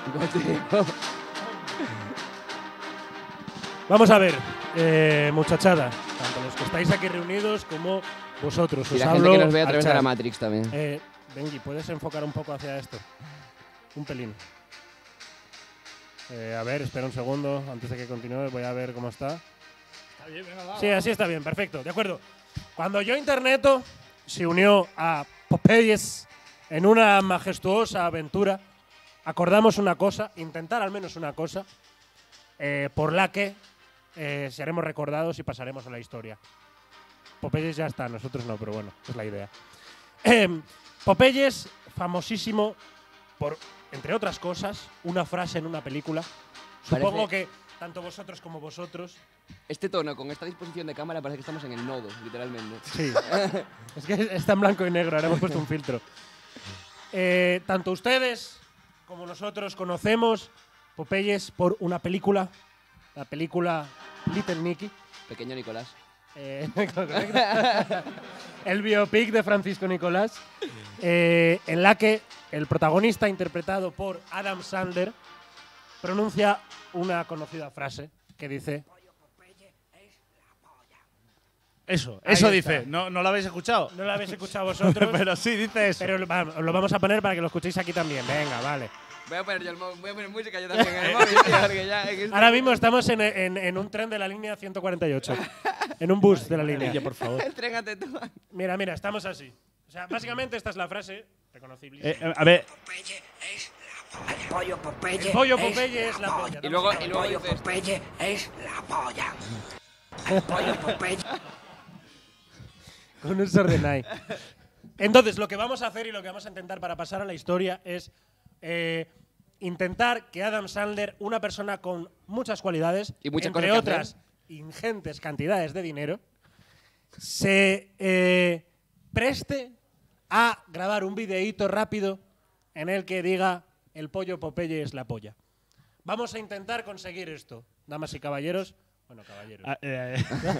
Vamos a ver, eh, muchachada, tanto los que estáis aquí reunidos como vosotros. Y Os la gente hablo que nos ve a al través de chat. la Matrix también. Eh, Benji, ¿puedes enfocar un poco hacia esto? Un pelín. Eh, a ver, espera un segundo, antes de que continúe, voy a ver cómo está. Sí, así está bien, perfecto, de acuerdo. Cuando yo Interneto se unió a Popeyes en una majestuosa aventura, acordamos una cosa, intentar al menos una cosa, eh, por la que eh, seremos recordados y pasaremos a la historia. Popeyes ya está, nosotros no, pero bueno, es la idea. Eh, Popeyes, famosísimo por, entre otras cosas, una frase en una película. Supongo Parece- que tanto vosotros como vosotros. Este tono, con esta disposición de cámara, parece que estamos en el nodo, literalmente. Sí. Es que está en blanco y negro, ahora hemos puesto un filtro. Eh, tanto ustedes como nosotros conocemos Popeyes por una película, la película Little Nicky. Pequeño Nicolás. Eh, el biopic de Francisco Nicolás, eh, en la que el protagonista, interpretado por Adam Sandler, pronuncia una conocida frase que dice… Eso, Ahí eso está. dice. ¿No, ¿No lo habéis escuchado? No lo habéis escuchado vosotros, Pero sí dice eso. pero lo, va- os lo vamos a poner para que lo escuchéis aquí también. Venga, vale. Voy a poner yo el móvil, voy a poner música yo también en el móvil, tío, porque ya… es que esto- Ahora mismo estamos en, en- en un tren de la línea ciento cuarenta y ocho. En un bus de la línea. por favor. Entrégate tú. Mira, mira, estamos así. O sea, básicamente esta es la frase reconocible. Eh, eh, a ver, Popeye es la polla. El pollo Popeye. El pollo es Popeye es la polla. Y luego, y El luego pollo dices… Popeye es la polla. El pollo Popeye. Con un Sordenai. Entonces, lo que vamos a hacer y lo que vamos a intentar para pasar a la historia es eh, intentar que Adam Sandler, una persona con muchas cualidades, Y muchas entre cosas que otras ingentes cantidades de dinero, se eh, preste a grabar un videíto rápido en el que diga el pollo Popeye es la polla. Vamos a intentar conseguir esto, damas y caballeros. Bueno, caballeros. ah, eh,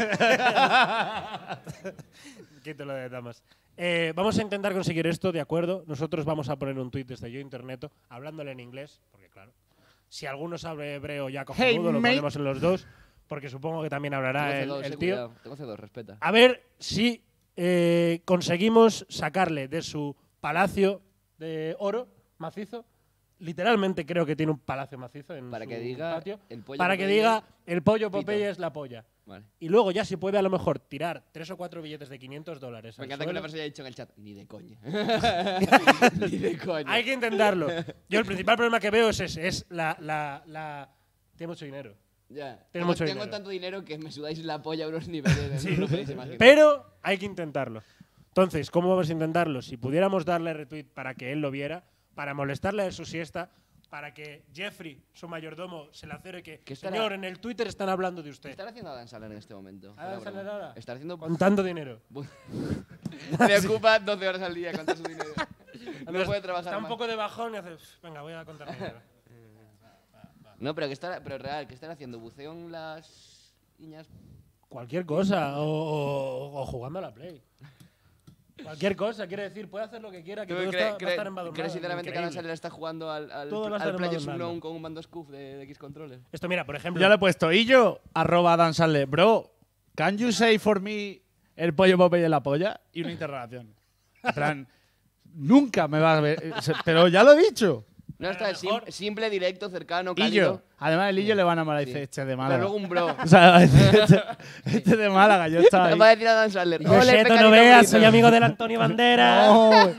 Quito lo de damas. Eh, vamos a intentar conseguir esto, ¿de acuerdo? Nosotros vamos a poner un tuit desde Yo Interneto hablándole en inglés, porque claro, si alguno sabe hebreo ya cojonudo, Hey, lo mate. ponemos en los dos, porque supongo que también hablará el, Tengo C dos, el eh, tío. cuidado. Tengo C dos, respeta. A ver si eh, conseguimos sacarle de su palacio de oro macizo. Literalmente creo que tiene un palacio macizo en Para su que diga patio. el pollo Para que Popeye, diga el pollo pito. Popeye es la polla. Vale. Y luego ya si puede a lo mejor tirar tres o cuatro billetes de quinientos dólares. Me al encanta que suelo. una persona haya dicho en el chat, ni de coña. Ni de coña. Hay que intentarlo. Yo el principal problema que veo es ese, es la, la, la… Tiene mucho dinero. Ya. Tiene Tengo, mucho tengo dinero. tanto dinero que me sudáis la polla a unos niveles. no lo podéis imaginar. Pero hay que intentarlo. Entonces, ¿cómo vamos a intentarlo? Si pudiéramos darle retweet para que él lo viera, para molestarle de su siesta, para que Jeffrey, su mayordomo, se le acere que, ¿Qué estará- señor, en el Twitter están hablando de ¿Qué usted. estará haciendo Adam Sandler en este momento? Adam Fuera Sandler broma. ahora. Está haciendo… Contando dinero. Le ocupa doce horas al día contar su dinero. No Entonces, puede trabajar Está un más. poco de bajón y hace, venga, voy a contar dinero. No, pero que estará, pero real, ¿qué están haciendo? ¿Buceo en las niñas? Cualquier cosa, o, o- o jugando a la Play. Cualquier cosa, quiere decir, puede hacer lo que quiera, que todo está, va a estar embadurnado. ¿Crees sinceramente que Adam Increíble. Sandler está jugando al, al, Todo va a estar al Players embadurnado. Unknown con un mando Scoof de, de X controles? Esto, mira, por ejemplo… ya lo he puesto. Y yo, arroba Dan Sandler. Bro, can you say for me el pollo Popeye la polla? Y una interrogación. En plan, nunca me va a ver. eh, se- Pero ya lo he dicho. No, A está lo mejor- sim- simple, directo, cercano, Y cálido. yo. Además, el Illo le van a Málaga y Sí. dice, este de Pero Málaga. luego un bro. O sea, este, este de Málaga, yo estaba ahí. Va a decir a Dan Sandler. Yo "Ole, sé, tú pecanino no veas, bonito". soy amigo del Antonio Banderas. No,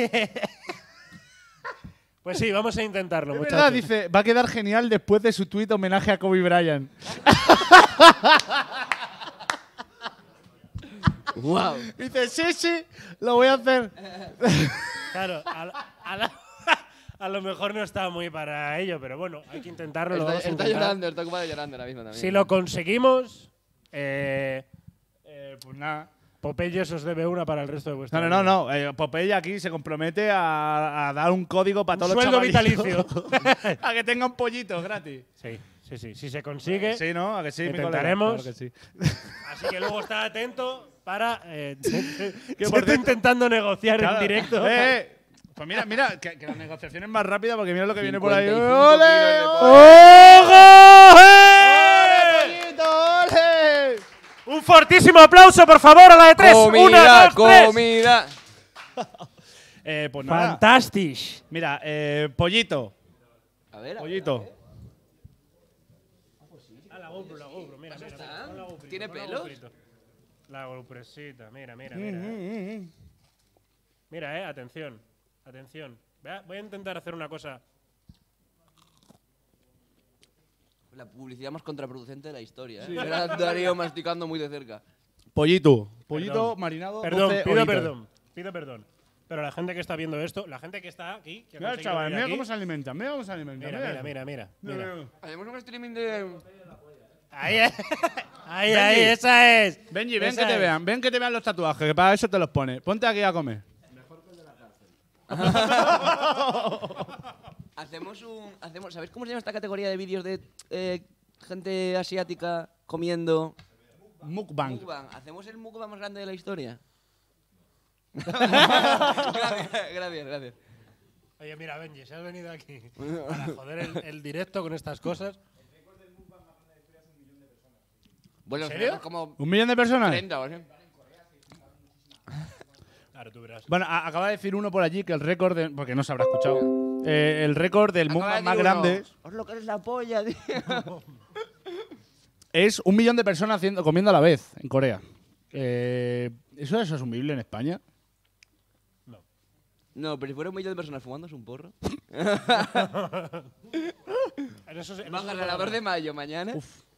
Pues sí, vamos a intentarlo, es muchachos. verdad, dice, va a quedar genial después de su tuit homenaje a Kobe Bryant. Wow. Dice, sí, sí, lo voy a hacer. Claro, a, la- a la- a lo mejor no está muy para ello, pero bueno, hay que intentarlo. lo Está, vamos a está intentar. llorando, está ocupado llorando ahora mismo también. Si lo conseguimos, eh, Eh, pues nada. Popeyes os debe una para el resto de vuestra No, no, no, vida. no. Eh, Popeye aquí se compromete a, a dar un código para Un todos los sueldo chavalitos. vitalicio. A que tengan pollitos gratis. Sí, sí, sí. Si se consigue, Sí, ¿no? A que sí, mi colega? Intentaremos. Claro que sí. así que luego está atento para… Eh, que por estoy cierto- intentando negociar Claro. en directo. Eh, eh. Pues mira, mira, que, que la negociación es más rápida porque mira lo que viene por ahí. cincuenta y cinco ¡Ole! kilos de ¡Ojo! ¡Eh! ¡Pollito, ole! Un fortísimo aplauso, por favor, a la de tres. Comida, Una, dos, tres. comida. Eh, pues nada. Fantástico. Mira, eh, pollito. A ver, a ver, Pollito. Ah, la GoPro, la GoPro, mira, mira. está? pon la GoPro, ¿Tiene pon la pelos? GoPrito. La GoPresita, mira, mira, Mm, mira. mm, eh. mm. Mira, eh, atención, atención. Vea, voy a intentar hacer una cosa. La publicidad más contraproducente de la historia. ¿eh? Era Darío masticando muy de cerca. Pollito. Pollito Perdón. marinado. Perdón, doce pido horitas. perdón, pido perdón. Pero la gente que está viendo esto, la gente que está aquí, que ha Mira, conseguido chaval, venir mira aquí, cómo se alimentan. Mira cómo se alimentan. Mira, mira, mira, mira, mira. Mira. Hacemos un streaming de. Ahí, ahí, ahí, Benji. ahí, esa es. Benji, ven Esa que te es. vean. Ven que te vean los tatuajes, que para eso te los pones. Ponte aquí a comer. Hacemos un. Hacemos, ¿sabéis cómo se llama esta categoría de vídeos de eh, gente asiática comiendo? Mukbang. Mukbang. ¿Hacemos el mukbang más grande de la historia? gracias, gracias, gracias. Oye, mira, Benji, si has venido aquí para joder el, el directo con estas cosas. Bueno, ¿En serio? como ¿Un millón de personas? treinta o así. Claro, tú verás. Bueno, a- acaba de decir uno por allí que el récord, de- porque no se habrá escuchado, eh, el récord del Acaba mukbang de más decir uno, grande Os lo que es la polla, tío. es un millón de personas haciendo, comiendo a la vez en Corea. Eh, ¿Eso es asumible en España? No, pero si fuera un millón de personas fumándose un porro. En eso, en Bajas eso a la dos de mayo mañana.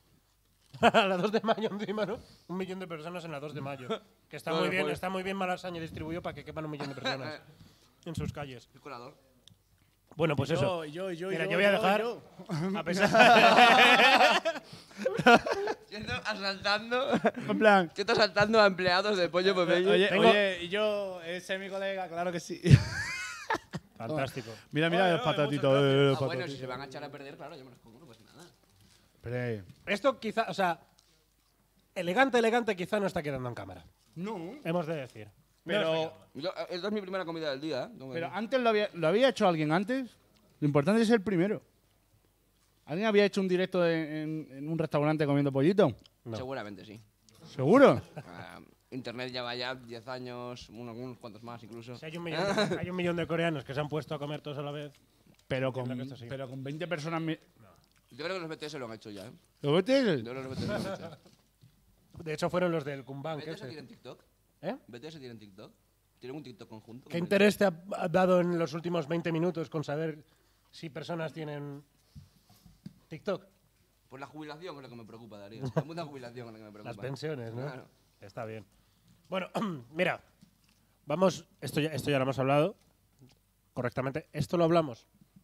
a la dos de mayo encima, ¿no? Un millón de personas en la dos de mayo. Que está Bueno, muy bien, pues. está muy bien Malasaña distribuyó para que quepan un millón de personas en sus calles. El colador. Bueno, pues eso. yo, yo, Mira, yo voy a dejar. A pesar Siento asaltando. En plan, Siento asaltando a empleados de pollo Popeye. oye, Tengo- oye, y yo, ese es mi colega, claro que sí. Fantástico. Mira, mira los patatitos. eh, los Ah, bueno, si patatitos. se van a echar a perder, claro, yo me los como, no pasa nada. Pero, eh, Esto quizá, o sea, elegante, elegante quizá no está quedando en cámara. no. Hemos de decir. Pero, Yo, eh, esta es mi primera comida del día, ¿eh? Tengo que pero decir. antes lo había, lo había hecho alguien antes. Lo importante es ser el primero. ¿Alguien había hecho un directo en, en- en un restaurante comiendo pollito? No. Seguramente sí. ¿Seguro? Ah, Internet ya va ya diez años, unos, unos cuantos más incluso. Si hay un, millón de, hay un millón de coreanos que se han puesto a comer todos a la vez. Pero con, Entiendo que esto sí. pero con veinte personas. mi- Yo creo que los B T S lo han hecho ya, ¿eh? ¿Lo ves? Yo creo que los B T S lo han hecho. De hecho, fueron los del Kumbang. ¿B T S ese. tienen TikTok? ¿Eh? ¿B T S tienen TikTok? ¿Tienen un TikTok conjunto? ¿Qué interés te ha ha dado en los últimos veinte minutos con saber si personas tienen TikTok? Pues la jubilación es lo que me preocupa, Darío. La puta jubilación es lo que me preocupa. Las pensiones, ¿no? Claro. Está bien. Bueno, mira, vamos, esto ya, esto ya lo hemos hablado correctamente. ¿Esto lo hablamos?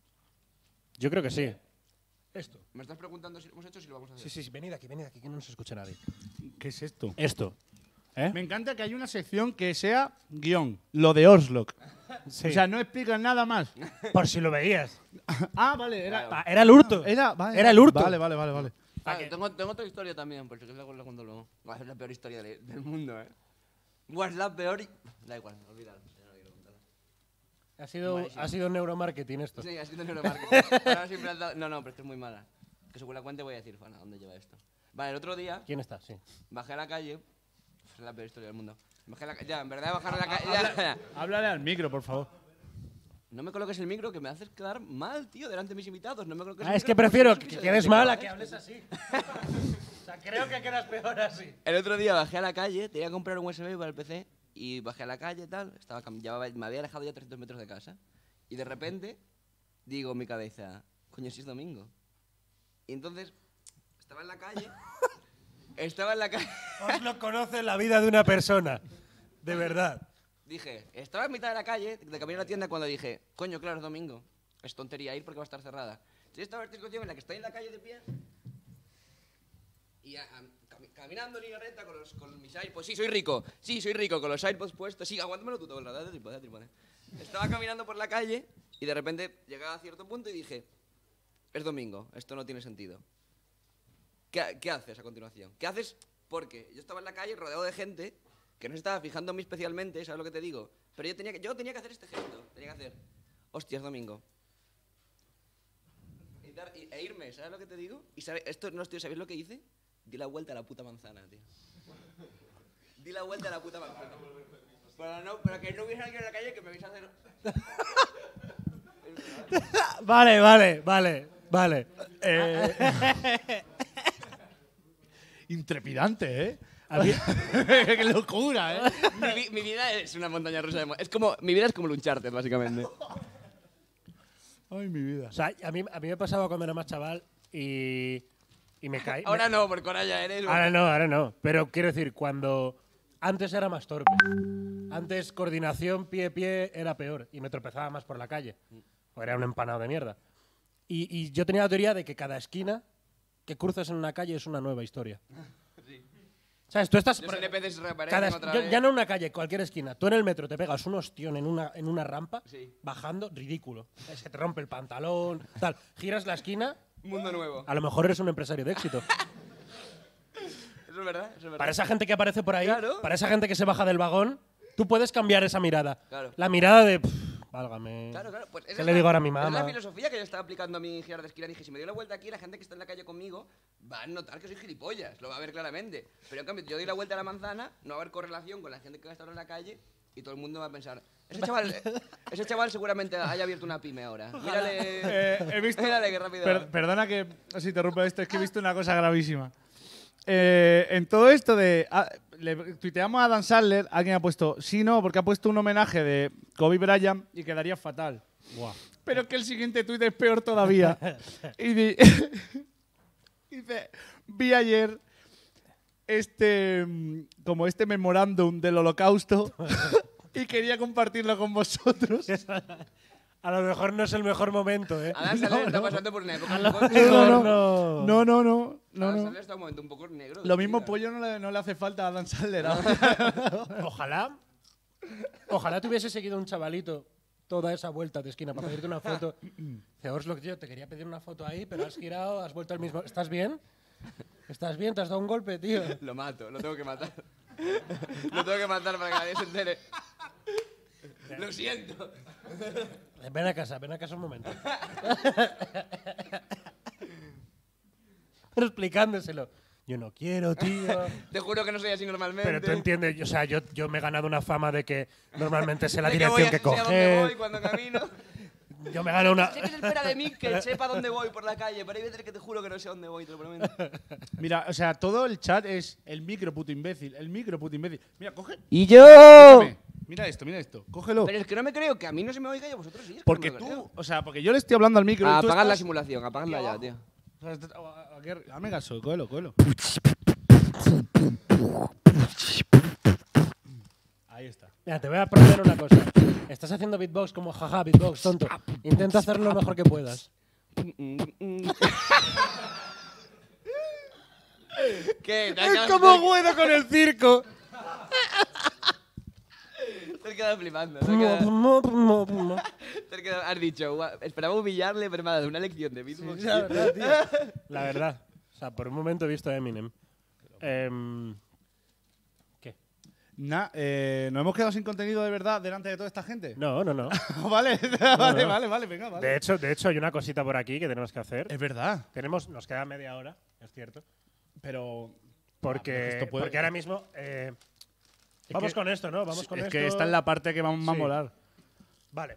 Yo creo que sí. Esto. Me estás preguntando si lo hemos hecho o si lo vamos a hacer. Sí, sí, sí, venid aquí, venid aquí, que no nos escuche nadie. ¿Qué es esto? Esto. ¿Eh? Me encanta que hay una sección que sea guión, lo de Orslock. Sí. O sea, no explican nada más. Por si lo veías. Ah, vale, era. Ah, era el hurto. Era, vale, Era el hurto. Vale, vale, vale, vale. Ah, que- tengo, tengo otra historia también, por si quieres la cuento luego. Va a ser la peor historia de- del mundo, ¿eh? ¿Cuál es la peor? y- Da igual, olvídalo. ya no quiero contarla. Ha sido, ha sido neuromarketing esto. Sí, ha sido neuromarketing. Ahora siempre has dado- No, no, pero es que es muy mala. Que según la cuente voy a decir, bueno, ¿a dónde lleva esto? Vale, el otro día ¿Quién está? Sí. bajé a la calle. Es la peor historia del mundo. Bajé a la ca- Ya, en verdad, bajar a la calle. ya, ya. Háblale al micro, por favor. No me coloques el micro que me haces quedar mal, tío, delante de mis invitados. No me coloques el Ah, es micro que como si prefiero no que, supiese que quedes de qué mal va a que esto. hables así. O sea, creo que quedas peor así. El otro día bajé a la calle, tenía que comprar un U S B para el P C y bajé a la calle tal, estaba cam- ya me había alejado ya trescientos metros de casa y de repente digo en mi cabeza, coño, si es domingo. Y entonces estaba en la calle, estaba en la calle, Oslo conoce la vida de una persona. De verdad. dije, estaba en mitad de la calle, de camino a la tienda cuando dije, coño, claro, es domingo, es tontería ir porque va a estar cerrada. Entonces estaba en esta situación en la que estoy en la calle de pie y a- a- cami- caminando en línea recta con, los, con mis iPods. Sí, soy rico. Sí, soy rico, con los iPods puestos. Sí, aguántamelo tú todo el rato. Dale trípode, dale trípode. Estaba caminando por la calle y de repente llegaba a cierto punto y dije, es domingo, esto no tiene sentido. ¿Qué, qué haces a continuación? ¿Qué haces? Porque yo estaba en la calle rodeado de gente que no se estaba fijando en mí especialmente, ¿sabes lo que te digo? Pero yo tenía que, yo tenía que hacer este gesto. Tenía que hacer, hostia, es domingo. Y dar- y- e irme, ¿sabes lo que te digo? Y sabe- esto no estoy, ¿sabéis lo que hice? Di la vuelta a la puta manzana, tío. Di la vuelta a la puta manzana. Para, no, para que no hubiese alguien en la calle que me viese hacer... Vale, vale, vale, vale. Eh, Intrepidante, ¿eh? había- ¡Qué locura, eh! mi, vi- mi vida es una montaña rusa de emo- es como Mi vida es como un Uncharted, básicamente. Ay, mi vida. o sea, a mí, a mí me pasaba cuando era más chaval y, y me caí. Ahora no, porque ahora ya eres... Ahora no, ahora no. Pero quiero decir, cuando antes era más torpe. Antes coordinación pie-pie era peor y me tropezaba más por la calle. O era un empanado de mierda. Y, y yo tenía la teoría de que cada esquina que cruces en una calle es una nueva historia. Sí. ¿Sabes? Tú estás... Los N P Cs reaparecen Cada, otra ya, vez. ya no en una calle, cualquier esquina. Tú en el metro te pegas un ostión en una, en una rampa, Sí. bajando, ridículo. Se te rompe el pantalón, tal. Giras la esquina, Mundo nuevo. a lo mejor eres un empresario de éxito. Eso es verdad, eso es verdad. Para esa gente que aparece por ahí, Claro. para esa gente que se baja del vagón, tú puedes cambiar esa mirada. Claro. La mirada de, "Pff, válgame. Claro, claro. Pues esa ¿Qué es le la- digo ahora a mi Es mamá? la filosofía que yo estaba aplicando a mi girar de esquina. Dije, si me doy la vuelta aquí, la gente que está en la calle conmigo va a notar que soy gilipollas. Lo va a ver claramente. Pero en cambio, yo doy la vuelta a la manzana, no va a haber correlación con la gente que va a estar en la calle y todo el mundo va a pensar, ese chaval, ese chaval seguramente haya abierto una pyme ahora. Mírale, Eh, he visto, mírale qué rápido. per- perdona que si te rompo esto, es que he visto una cosa gravísima. Eh, en todo esto de... ah, le tuiteamos a Dan Sandler, alguien ha puesto, sí, no, porque ha puesto un homenaje de Kobe Bryant y quedaría fatal. Buah. Pero es que el siguiente tuit es peor todavía. Y di- dice, vi ayer este, mm, como este memorándum del holocausto y quería compartirlo con vosotros. A lo mejor no es el mejor momento, ¿eh? Adam Sandler está pasando por una época un poco No, negro. no, no, no, no, no, Adam no. Sandler está en un momento un poco negro. de Lo su mismo vida. pollo no le, no le hace falta a Dan Sandler. ahora. Ojalá. Ojalá te hubiese seguido un chavalito toda esa vuelta de esquina para pedirte una foto. Dice, Oslo, tío, te quería pedir una foto ahí, pero has girado, has vuelto al mismo. ¿Estás bien? ¿Estás bien? ¿Te has dado un golpe, tío? Lo mato, lo tengo que matar. Lo tengo que matar para que nadie se entere. Lo siento. Ven a casa, ven a casa un momento. Pero explicándoselo. Yo no quiero, tío. Te juro que no soy así normalmente. Pero tú entiendes, o sea, yo, yo me he ganado una fama de que normalmente sé la De que voy dirección a- que sé a dónde voy coger. cuando camino. Yo me gano una. Sé que se espera de mí que sepa dónde voy por la calle, pero hay veces que te juro que no sé dónde voy, te lo prometo. Mira, o sea, todo el chat es el micro puto imbécil, el micro puto imbécil. Mira, coge. ¡Y yo! Escúchame, mira esto, mira esto. Cógelo. Pero es que no me creo que a mí no se me oiga y a vosotros sí. Es que Porque no me lo tú, creo. o sea, porque yo le estoy hablando al micro. y tú Apagad la estás simulación, apagadla aquí ya, abajo. tío. O sea, estás- a- a- que- Hazme caso, cógelo, cógelo. Ahí está. Mira, te voy a proponer una cosa. Estás haciendo beatbox como jaja, beatbox, tonto. Intenta hacerlo lo mejor que puedas. ¿Qué? ¿Te has quedado- ¿Cómo puedo con el circo? Te has quedado flipando. Te has quedado, te has quedado- has dicho, "Guau, esperaba humillarle, pero me ha dado una lección de beatbox". La verdad, tío. La verdad. O sea, por un momento he visto a Eminem. Em, ¿Qué? Nah, eh, ¿nos hemos quedado sin contenido de verdad delante de toda esta gente? No, no, no. vale, vale, no. vale, vale, venga, vale. De hecho, de hecho, hay una cosita por aquí que tenemos que hacer. Es verdad, Tenemos, nos queda media hora, es cierto. pero Porque, esto puede- porque ahora mismo. eh, Es vamos que- con esto, ¿no? Vamos con es esto. que esta es la parte que va más a Sí. molar. Vale.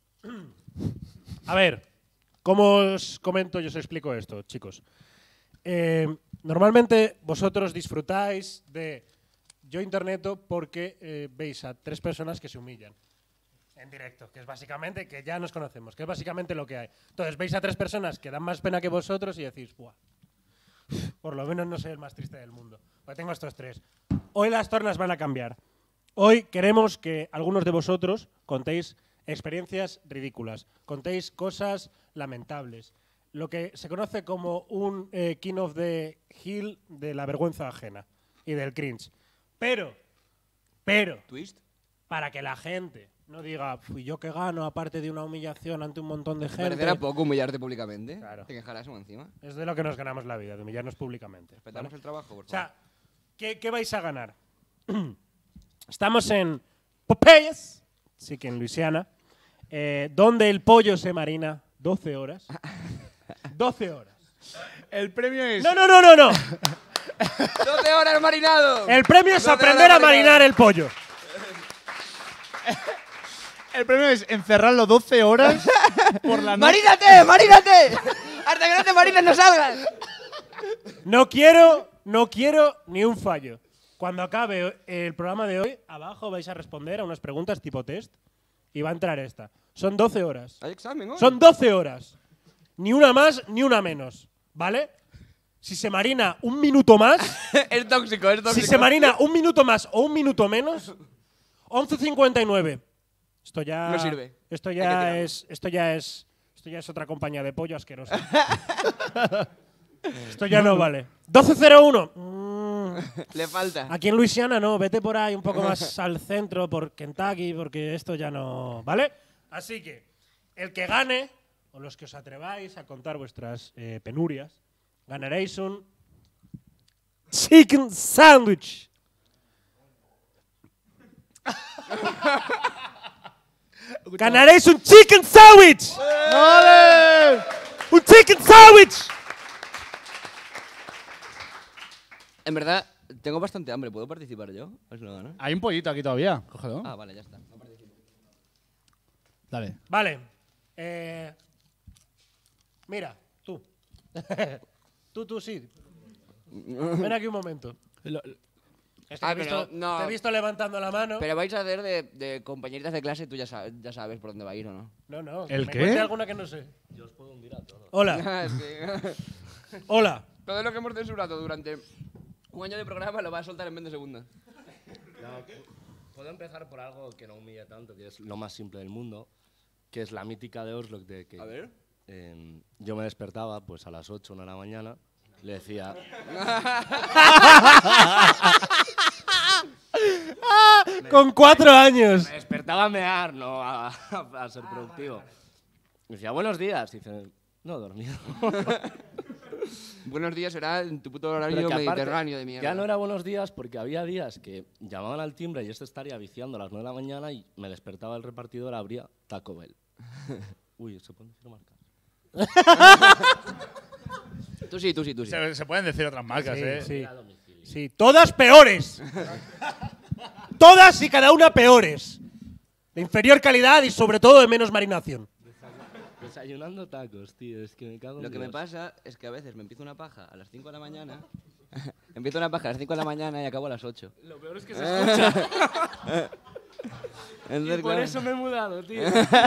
A ver, ¿cómo os comento y os explico esto, chicos? Eh, normalmente vosotros disfrutáis de Yo Interneto porque eh, veis a tres personas que se humillan en directo, que es básicamente que ya nos conocemos, que es básicamente lo que hay. Entonces veis a tres personas que dan más pena que vosotros y decís, ¡buah! Por lo menos no soy el más triste del mundo. Pues tengo estos tres. Hoy las tornas van a cambiar. Hoy queremos que algunos de vosotros contéis experiencias ridículas, contéis cosas lamentables, lo que se conoce como un eh, King of the Hill de la vergüenza ajena y del cringe. Pero, pero, ¿Twist? para que la gente no diga, fui yo que gano aparte de una humillación ante un montón de gente. Parecerá poco humillarte públicamente. Claro. Te quejarás o encima. Es de lo que nos ganamos la vida, de humillarnos públicamente. Respetamos ¿vale? el trabajo, por O favor. sea, ¿qué, qué vais a ganar? Estamos en Popeyes, sí que en Luisiana, eh, donde el pollo se marina doce horas. doce horas. El premio es. No, no, no, no, no. ¡doce horas marinado! El premio es doce aprender horas a marinar el pollo. El premio es encerrarlo doce horas por la noche. ¡Marínate! ¡Marínate! ¡Hasta que no te marines no salgas! No quiero, no quiero ni un fallo. Cuando acabe el programa de hoy, abajo vais a responder a unas preguntas tipo test y va a entrar esta. Son doce horas. Hay examen hoy. Son doce horas. Ni una más ni una menos. ¿Vale? Si se marina un minuto más, Es tóxico, es tóxico. si se marina un minuto más o un minuto menos, once cincuenta y nueve. Esto ya No sirve. Esto Hay que ya tirarlo. es esto ya es esto ya es otra compañía de pollo asquerosa. Esto ya no vale. doce cero uno. Mm. Le falta. Aquí en Luisiana no, vete por ahí un poco más al centro, por Kentucky, porque esto ya no. ¿Vale? Así que el que gane, o los que os atreváis a contar vuestras eh, penurias, ganaréis un chicken sandwich. ¡Ganaréis un chicken sandwich! ¡Vale! ¡Un chicken sandwich! En verdad, tengo bastante hambre. ¿Puedo participar yo? ¿Os lo gano? Hay un pollito aquí todavía. Cógelo. Ah, vale, ya está. No participo. Dale. Vale. Eh, mira, tú. tú, tú, sí. Ven aquí un momento. Es que Ah, te, he visto, pero no. te he visto levantando la mano. Pero vais a hacer de, de compañeritas de clase, tú ya sabes, ya sabes por dónde va a ir, ¿o no? No, no. ¿El me qué? cuente alguna que no sé. Yo os puedo hundir a todos. Hola. Es que Hola. todo lo que hemos censurado durante un año de programa lo va a soltar en veinte segundos. No, puedo empezar por algo que no humilla tanto, que es lo más simple del mundo, que es la mítica de Oslo, de que A ver. eh, yo me despertaba pues a las ocho de la mañana, le decía... Con cuatro años. Me despertaba a mear, no a, a ser productivo. Me decía, buenos días. Y dice, no, dormido. Buenos días, será en tu puto horario Pero que aparte, mediterráneo de mierda. ya no era buenos días porque había días que llamaban al timbre y este estaría viciando a las nueve de la mañana y me despertaba el repartidor, abría Taco Bell. Uy, ¿se pueden decir marcas? Tú sí, tú sí, tú sí. Se, se pueden decir otras marcas, Sí, ¿eh? sí. Sí, todas peores. Todas y cada una peores. De inferior calidad y sobre todo de menos marinación. Desayunando tacos, tío, es que me cago en Lo que me Dios. pasa es que a veces me empiezo una paja a las cinco de la mañana. empiezo una paja a las cinco de la mañana y acabo a las ocho. Lo peor es que se escucha. Entonces, Y por claro. eso me he mudado, tío.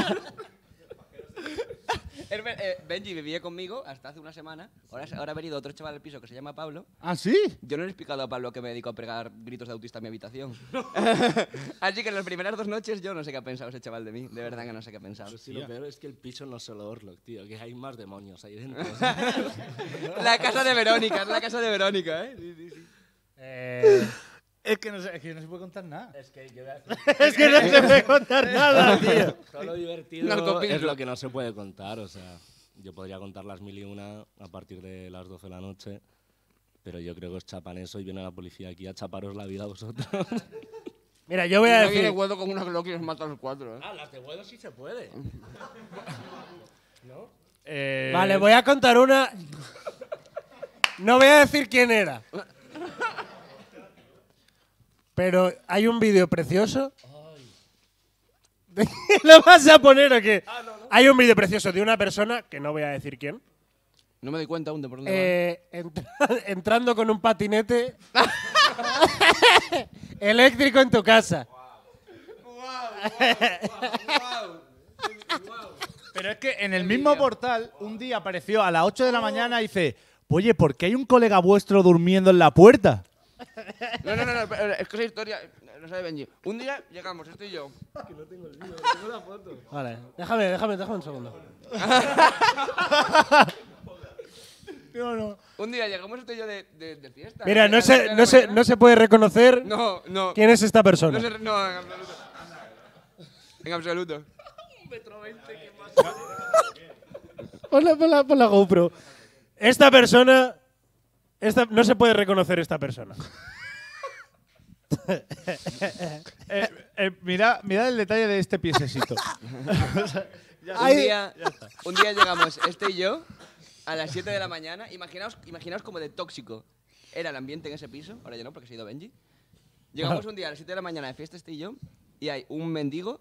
Es ver- eh, Benji vivía conmigo hasta hace una semana. Ahora, ahora ha venido otro chaval al piso que se llama Pablo. ¿Ah, sí? Yo no le he explicado a Pablo que me dedico a pegar gritos de autista en mi habitación. Así que en las primeras dos noches yo no sé qué ha pensado ese chaval de mí. De verdad que no sé qué ha pensado. Pero sí, lo peor es que el piso no es solo Orlok, tío, que hay más demonios ahí dentro. La casa de Verónica, es la casa de Verónica, ¿eh? Sí, sí, sí. Eh, Es que no se, es que no se puede contar nada. Es que yo voy a es que no se puede contar nada, tío. todo lo divertido Narcopillo. es lo que no se puede contar, o sea, yo podría contar las mil y una a partir de las doce de la noche, pero yo creo que os chapan eso y viene la policía aquí a chaparos la vida a vosotros. Mira, yo voy a No viene decir. Guedo con una Glock y nos mata a los cuatro, ¿eh? Ah, las de huevo sí se puede. Eh, Vale, voy a contar una. No voy a decir quién era. Pero hay un vídeo precioso. ¿Lo vas a poner o qué? Hay un vídeo precioso de una persona, que no voy a decir quién, No me doy cuenta aún de por dónde eh, entra- entrando con un patinete eléctrico en tu casa. Pero es que en el mismo portal, un día apareció a las ocho de la mañana y dice, oye, ¿por qué hay un colega vuestro durmiendo en la puerta? va. No, no, no, no, pero es que esa historia no sabe Benji. Un día llegamos, estoy yo. Vale, déjame, déjame, déjame un segundo. Un día llegamos, estoy yo de, de, de fiesta. Mira, A no las siete se, de no, la se, mañana. no se puede reconocer No, no. quién es esta persona. No, se- no, en absoluto. En absoluto. Pon la, pon la- pon la GoPro. Esta persona. Esta, no se puede reconocer esta persona. Eh, eh, mira, mira el detalle de este piececito. Un día, un día llegamos, este y yo, a las siete de la mañana. Imaginaos, imaginaos como de tóxico era el ambiente en ese piso. Ahora ya no, porque se ha ido Benji. Llegamos un día a las siete de la mañana de fiesta, este y yo, y hay un mendigo.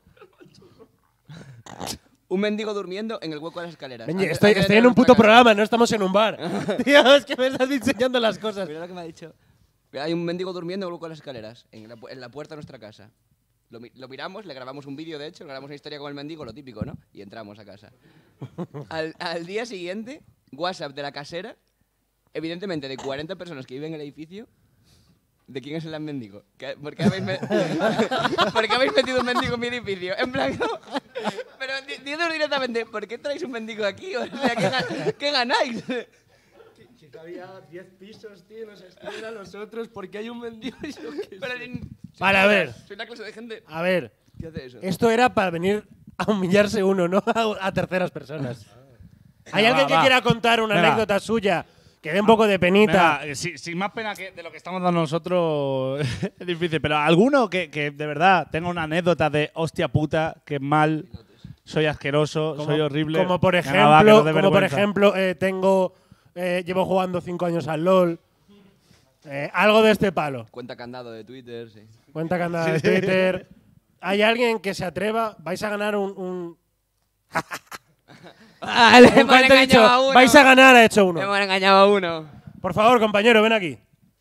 Un mendigo durmiendo en el hueco de las escaleras. Benji, Antes- estoy, antes de estoy en entrar a un puto nuestra casa. programa, no estamos en un bar. Tío, es que me estás enseñando las cosas. Mira lo que me ha dicho. Hay un mendigo durmiendo en el hueco de las escaleras, en la, pu- en la puerta de nuestra casa. Lo, mi- lo miramos, le grabamos un vídeo, de hecho, le grabamos una historia con el mendigo, lo típico, ¿no? Y entramos a casa. Al, al día siguiente, WhatsApp de la casera, evidentemente de cuarenta personas que viven en el edificio, ¿de quién es el mendigo? ¿Qué- ¿Por qué habéis, me- ¿Por qué habéis metido un mendigo en mi edificio? En plan, no. Pero di- dinos directamente, ¿por qué traéis un mendigo aquí? O sea, ¿qué, ga- qué ganáis? Había diez pisos, tío, nos escriben a nosotros porque hay un mendigo y yo qué Pero, sé. Vale, a ver. Soy una clase de gente A ver. que hace eso. Esto era para venir a humillarse uno, no a, a terceras personas. ¿Hay Venga, alguien va, que va. quiera contar una Venga. anécdota suya que dé un poco de penita? Venga, sí- sin más pena que de lo que estamos dando nosotros es difícil, pero alguno que, que de verdad tenga una anécdota de hostia puta, que mal, soy asqueroso, soy horrible. Como por Venga, ejemplo, va, que nos dé como por vergüenza. ejemplo eh, tengo, eh, llevo jugando cinco años al LOL. Eh, algo de este palo. Cuenta candado de Twitter, sí. Cuenta que anda de Twitter. ¿Hay alguien que se atreva? Vais a ganar un. un Ah, le un hemos cuento, he dicho, engañado a uno. vais a ganar, ha hecho uno. Hemos engañado a uno. Por favor, compañero, ven aquí.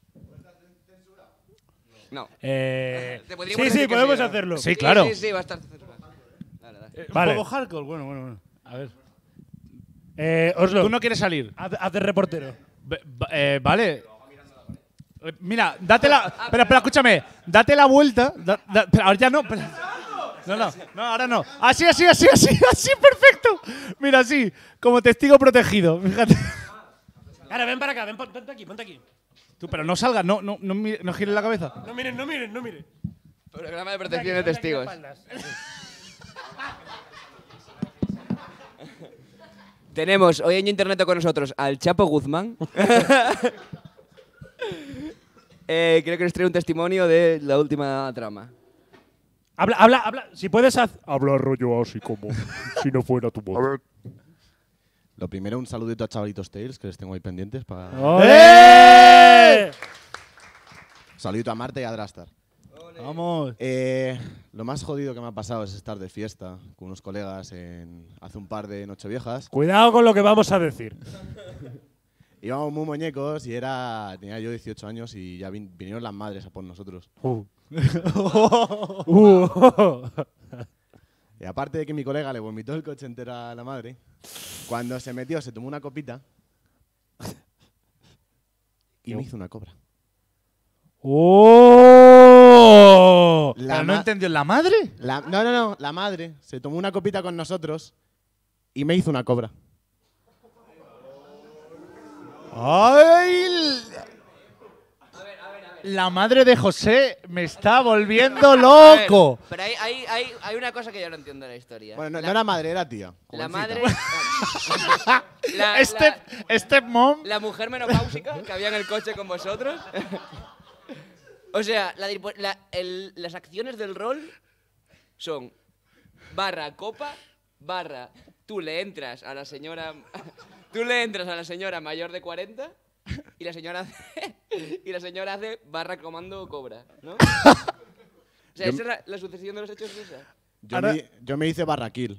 No. Eh, Te podríamos Sí, sí, decir que podemos ¿no? hacerlo. Sí, claro. Sí, sí, va a estar censurado. Dale, dale. eh, Vale. ¿Un poco hardcore? Bueno, bueno, bueno. A ver. Eh, Oslo, ¿Tú no quieres salir? haz, haz de reportero. Ve- va- eh, vale. Eh, Mira, date la. Espera, espera, escúchame. Date la vuelta. Da- da- espera, ahora ya no. espera. No, no, no, ahora no. Así, así, así, así, así, perfecto. Mira, así, como testigo protegido. Fíjate. Ahora, ven para acá, ven, pon- ponte aquí, ponte aquí. Tú, pero no salgas, no, no, no, mire- no gires la cabeza. No miren, no miren, no miren. Programa de Ponte aquí, protección de ponte aquí testigos. espaldas. Tenemos hoy en internet con nosotros al Chapo Guzmán. eh, creo que nos trae un testimonio de la última trama. Habla, habla, habla. Si puedes hacer. Habla rollo así como si no fuera tu voz. Lo primero, un saludito a Chavalitos Tales, que les tengo ahí pendientes. Para... ¡Eh! Saludito a Marta y a Drastar. Vamos. Eh, lo más jodido que me ha pasado es estar de fiesta con unos colegas en, hace un par de nocheviejas. Cuidado con lo que vamos a decir. Íbamos muy muñecos y era tenía yo dieciocho años y ya vin- vinieron las madres a por nosotros. Uh. Uh. Y aparte de que mi colega le vomitó el coche entero a la madre, cuando se metió se tomó una copita y me hizo una cobra. ¡Oh! La ¿Pero no ma- entendió la madre? la- no, no, no, la madre se tomó una copita con nosotros y me hizo una cobra. ¡Ay! La madre de José me está volviendo loco. Pero hay, hay, hay, hay una cosa que yo no entiendo de la historia. Bueno, no, la, no era madre, era tía. la jovencita. madre. la, Step, stepmom. la, la mujer menopáusica que había en el coche con vosotros. O sea, la dispo- la- el- las acciones del rol son barra copa, barra tú le entras a la señora. Tú le entras a la señora mayor de cuarenta y la señora hace, y la señora hace barra comando cobra, ¿no? O sea, esa es la, la sucesión de los hechos es esa. Yo, Ahora- me, yo me hice barraquil.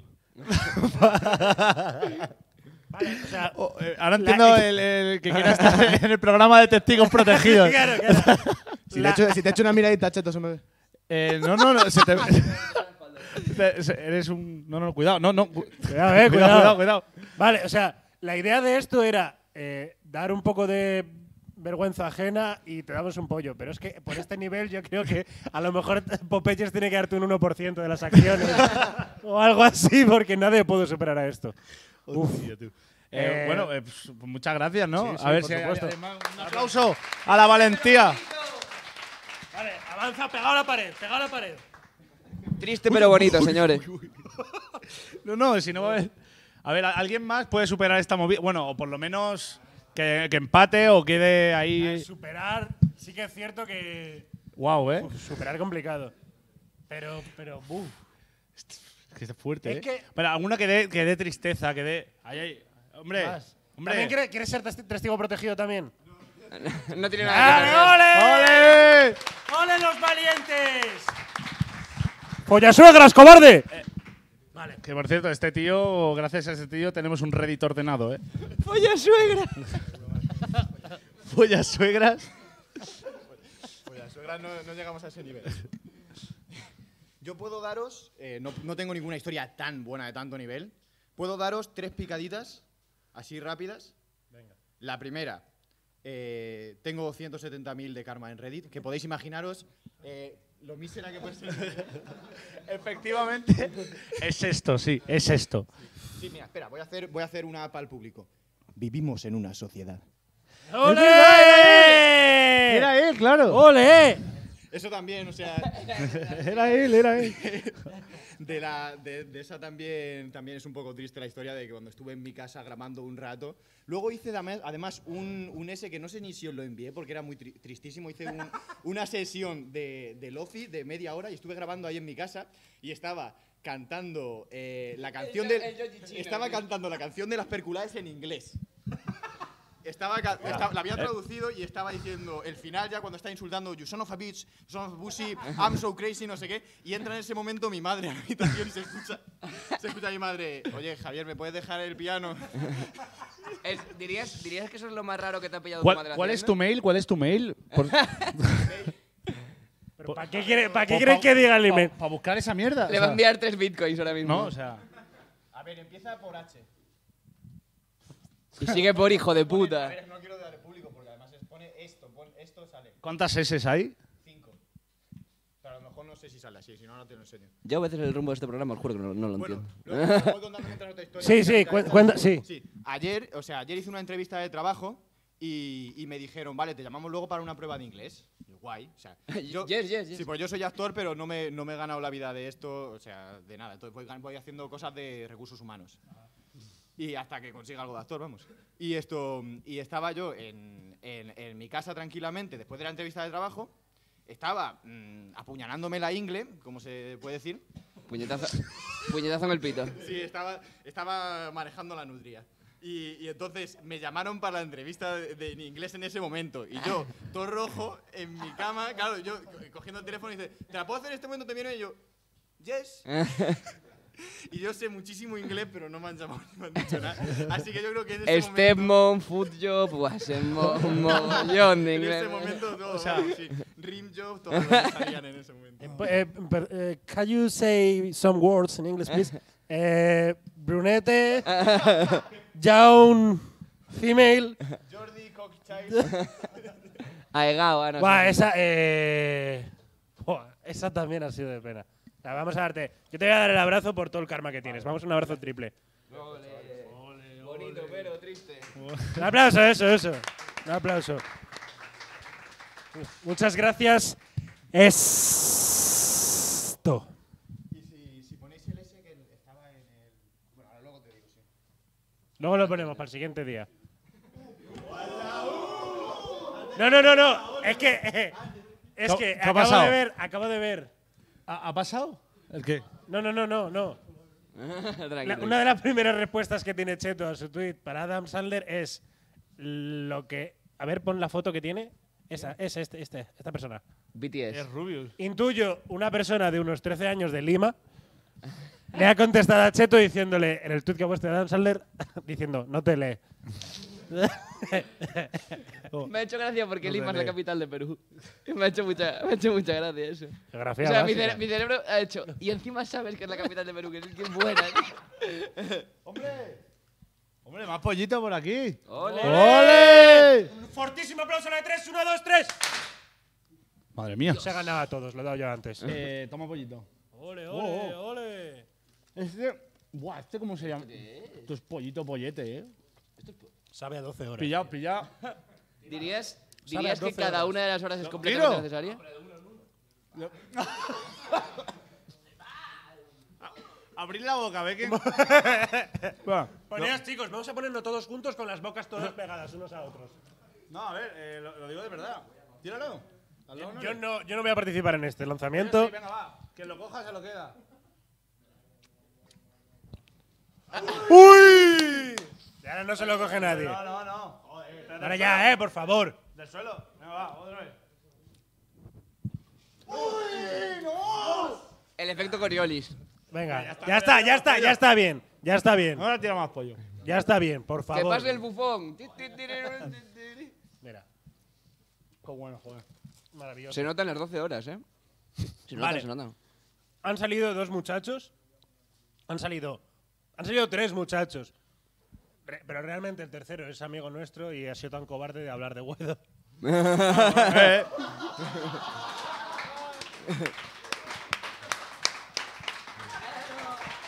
Vale, o sea, Oh, eh, ahora entiendo el, el que quiera estar en el programa de testigos protegidos. claro, claro. Si, La- te echo, si te echo una miradita, cheto, se me ve. Eh, no, no, no. Se te, te- se- eres un. No, no, cuidado. No, no. cu- Cuidado, eh, cuidado, cuidado. cuidado, cuidado. Vale, o sea, la idea de esto era eh, dar un poco de vergüenza ajena y te damos un pollo. Pero es que por este nivel yo creo que a lo mejor Popeyes tiene que darte un uno por ciento de las acciones o algo así porque nadie puede superar a esto. Hostia, tú. Eh, Eh, bueno, eh, pues, pues muchas gracias, ¿no? Sí, sí, a ver por si hay- supuesto. hay más- un aplauso a la valentía. Vale, avanza, pegado a la pared, pegado a la pared. Triste pero bonito, señores. No, no, si no va a haber. A ver, ¿alguien más puede superar esta movida? Bueno, o por lo menos que, que empate o quede ahí. Superar, sí que es cierto que Wow, ¿eh? uf, superar es complicado. Pero, pero, uf. Es que es fuerte, Es ¿eh? que- Pero alguna que dé, que dé tristeza, que dé. Ay, ay. Hombre. Más. Hombre. ¿También quieres, quieres ser testi- testigo protegido también? No tiene nada que ver. ¡Ale, ole! ¡Ole! ¡Ole los valientes! ¡Pollasuegras, cobarde! Vale. Que por cierto, este tío, gracias a este tío, tenemos un Reddit ordenado, ¿eh? ¡Folla suegra! Pollas suegras. Pues la suegra no, no llegamos a ese nivel. Yo puedo daros, eh, no, no tengo ninguna historia tan buena de tanto nivel, puedo daros tres picaditas así rápidas. La primera, eh, tengo ciento setenta mil de karma en Reddit, que podéis imaginaros eh, lo mísera que puede ser. Efectivamente. Es esto, sí, es esto. Sí, mira, espera, voy a hacer, voy a hacer una para el público. Vivimos en una sociedad. ¡Ole! Era él, claro. ¡Ole! Eso también, o sea, Era él, era él. de, la, de, de esa también, también es un poco triste la historia de que cuando estuve en mi casa grabando un rato, luego hice dame- además un, un S que no sé ni si os lo envié porque era muy tri- tristísimo, hice un- una sesión de, de Lofi de media hora y estuve grabando ahí en mi casa y estaba cantando eh, la canción El- de el Yogi chino, estaba tío. cantando la canción de las perculaes en inglés. Estaba, ca- esta- la había traducido y estaba diciendo el final ya cuando está insultando You son of a bitch, you son of a pussy, I'm so crazy, no sé qué. Y entra en ese momento mi madre a la habitación y se escucha, se escucha a mi madre, oye Javier, ¿me puedes dejar el piano? Es- ¿dirías, ¿Dirías que eso es lo más raro que te ha pillado tu ¿Cuál, madre cuál es haciendo? tu mail? ¿Cuál es tu mail? Por- ¿Para qué, quiere, ¿para qué pa- quieres pa- que diga el pa- email? Para buscar esa mierda. Le o va a sea, enviar tres bitcoins ahora mismo. No, o sea. A ver, empieza por H. Y sigue por hijo de A puta. ver, no quiero dar el público porque además es- pone esto, pon esto sale, ¿Cuántas S hay? cinco. Pero a lo mejor no sé si sale así, si no, ahora te lo enseño. Yo a veces el rumbo de este programa os juro que no, no lo Bueno, entiendo. luego os voy contando mientras otra historia. Sí, sí, Mientras cuen- esta- cuenta, sí. Sí, ayer, o sea, ayer hice una entrevista de trabajo y, y me dijeron, vale, te llamamos luego para una prueba de inglés. Y yo, guay, o sea, yo, Yes, yes, yes. sí, pues yo soy actor, pero no me, no me he ganado la vida de esto, o sea, de nada. Entonces voy, gan- voy haciendo cosas de recursos humanos. Y hasta que consiga algo de actor, vamos. Y esto, y estaba yo en, en, en mi casa tranquilamente, después de la entrevista de trabajo, estaba mm, apuñalándome la ingle, como se puede decir. Puñetazo, puñetazo en el pito. Sí, estaba, estaba manejando la nutria. Y, y entonces me llamaron para la entrevista de, de- en inglés en ese momento. Y yo, todo rojo, en mi cama, claro, yo co- cogiendo el teléfono y dice, ¿te la puedo hacer en este momento? ¿Te viene? Y yo, yes. Y yo sé muchísimo inglés, pero no me han llamado ni me han dicho nada. Así que yo creo que en ese momento… Stepmom, food job, Wasemo, un mogollón de En inglés. ese momento todo, sí. Rim job, todo lo que salían en ese momento. Eh, per- eh, can you say some words in English, please? Eh, brunete, young, female. Jordi, Cockchild. Aegao, ah, no Buah, sé. esa, eh, buah, esa también ha sido de pena. La vamos a darte. Yo te voy a dar el abrazo por todo el karma que tienes. Vamos a un abrazo triple. Bonito, pero triste. Un aplauso, eso, eso. Un aplauso. Muchas gracias. Esto. Y si, si ponéis el S que estaba en el… Bueno, ahora luego te digo, sí. Luego lo ponemos para el siguiente día. No, no, no, no. Es que. eh, es ¿Qué- que qué ha acabo pasado? de ver. Acabo de ver. ¿Ha, ha pasado? ¿El qué? No, no, no, no, no. Tranquilo. La- una de las primeras respuestas que tiene Cheto a su tweet para Adam Sandler es lo que. A ver, pon la foto que tiene. Esa, es este, este, esta persona. B T S. Es Rubius. Intuyo una persona de unos trece años de Lima. Le ha contestado a Cheto diciéndole en el tweet que ha puesto de Adam Sandler, diciendo, no te lee. Me ha hecho gracia porque No Lima te es la lee. capital de Perú. Me ha hecho mucha, me ha hecho mucha gracia eso. Geografía O sea, mi, básica. cere- mi cerebro ha hecho. Y encima sabes que es la capital de Perú, que es que buena. ¡Hombre! ¡Hombre, más pollito por aquí! ¡Ole! ¡Ole! Un fortísimo aplauso a la de tres, uno, dos, tres. Madre mía. Se ha ganado a todos, lo he dado yo antes. Eh, toma pollito. Ole, ole, ole. Este. Buah, ¿este cómo se llama? Esto es pollito pollete, ¿eh? Sabe a doce horas. Pillado, pillado. ¿Dirías, Sabe dirías a que doce cada horas. una de las horas es completamente Tiro. necesaria? Abrid la boca, ve que. Va. Poneos, chicos, vamos a ponernos todos juntos con las bocas todas pegadas unos a otros. No, a ver, eh, lo, lo digo de verdad. Tíralo. Hazlo, Yo, ¿no? yo no, yo no voy a participar en este Sí, lanzamiento. venga, va. Que lo coja, se lo queda. ¡Uy! Y ahora no se lo coge nadie. No, no, no. Joder. Ahora ya, eh, por favor. Del suelo. Venga, va, otra vez. El efecto Coriolis. Venga, ya está, ya está, ya está bien. Ya está bien. Ahora tira más pollo. Ya está bien, por Que favor. pase el bufón. Mira, Qué bueno, joder. maravilloso. Se notan las doce horas, ¿eh? Se nota, Vale. se nota. Han salido dos muchachos. Han salido. Han salido tres muchachos. Re- pero realmente el tercero es amigo nuestro y ha sido tan cobarde de hablar de Guedo.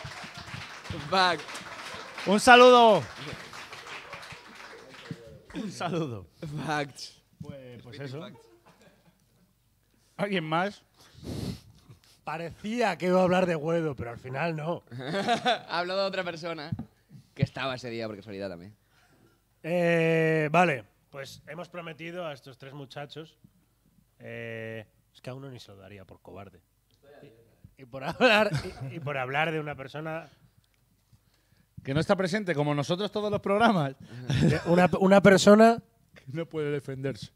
Back. Un saludo. Un saludo. Facts. Pues, pues eso. ¿Alguien más? Parecía que iba a hablar de Guedo, pero al final no. Hablo de otra persona que estaba ese día, por casualidad también. Eh, vale, pues hemos prometido a estos tres muchachos. Eh, es que a uno ni se lo daría por cobarde. Y, y por hablar y, y por hablar de una persona, Que no está presente, como nosotros todos los programas. de una, una persona Que no puede defenderse.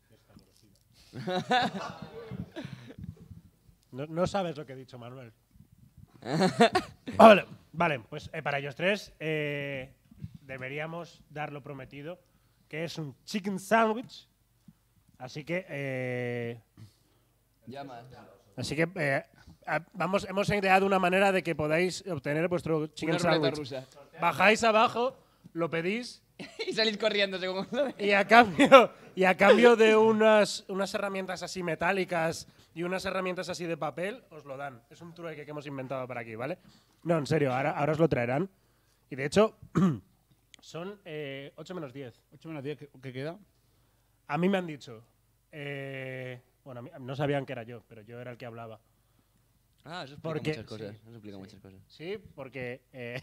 no, no sabes lo que he dicho, Manuel. Vale, vale, pues eh, para ellos tres eh, deberíamos dar lo prometido, que es un chicken sandwich. Así que, eh, Llama. así que eh, a- vamos, hemos ideado una manera de que podáis obtener vuestro chicken Una ruleta sandwich. rusa. Bajáis abajo, lo pedís Y salís corriendo según lo de- y a cambio, y a cambio de unas, unas herramientas así metálicas y unas herramientas así de papel, os lo dan. Es un trueque que hemos inventado para aquí, ¿vale? No, en serio, ahora, ahora os lo traerán. Y de hecho, son eh, ocho menos diez. ocho menos diez, ¿qué, qué queda? A mí me han dicho. eh, bueno, a mí- no sabían que era yo, pero yo era el que hablaba. Ah, eso explica Porque- muchas cosas. sí, Eso explica muchas cosas. Sí, porque. eh,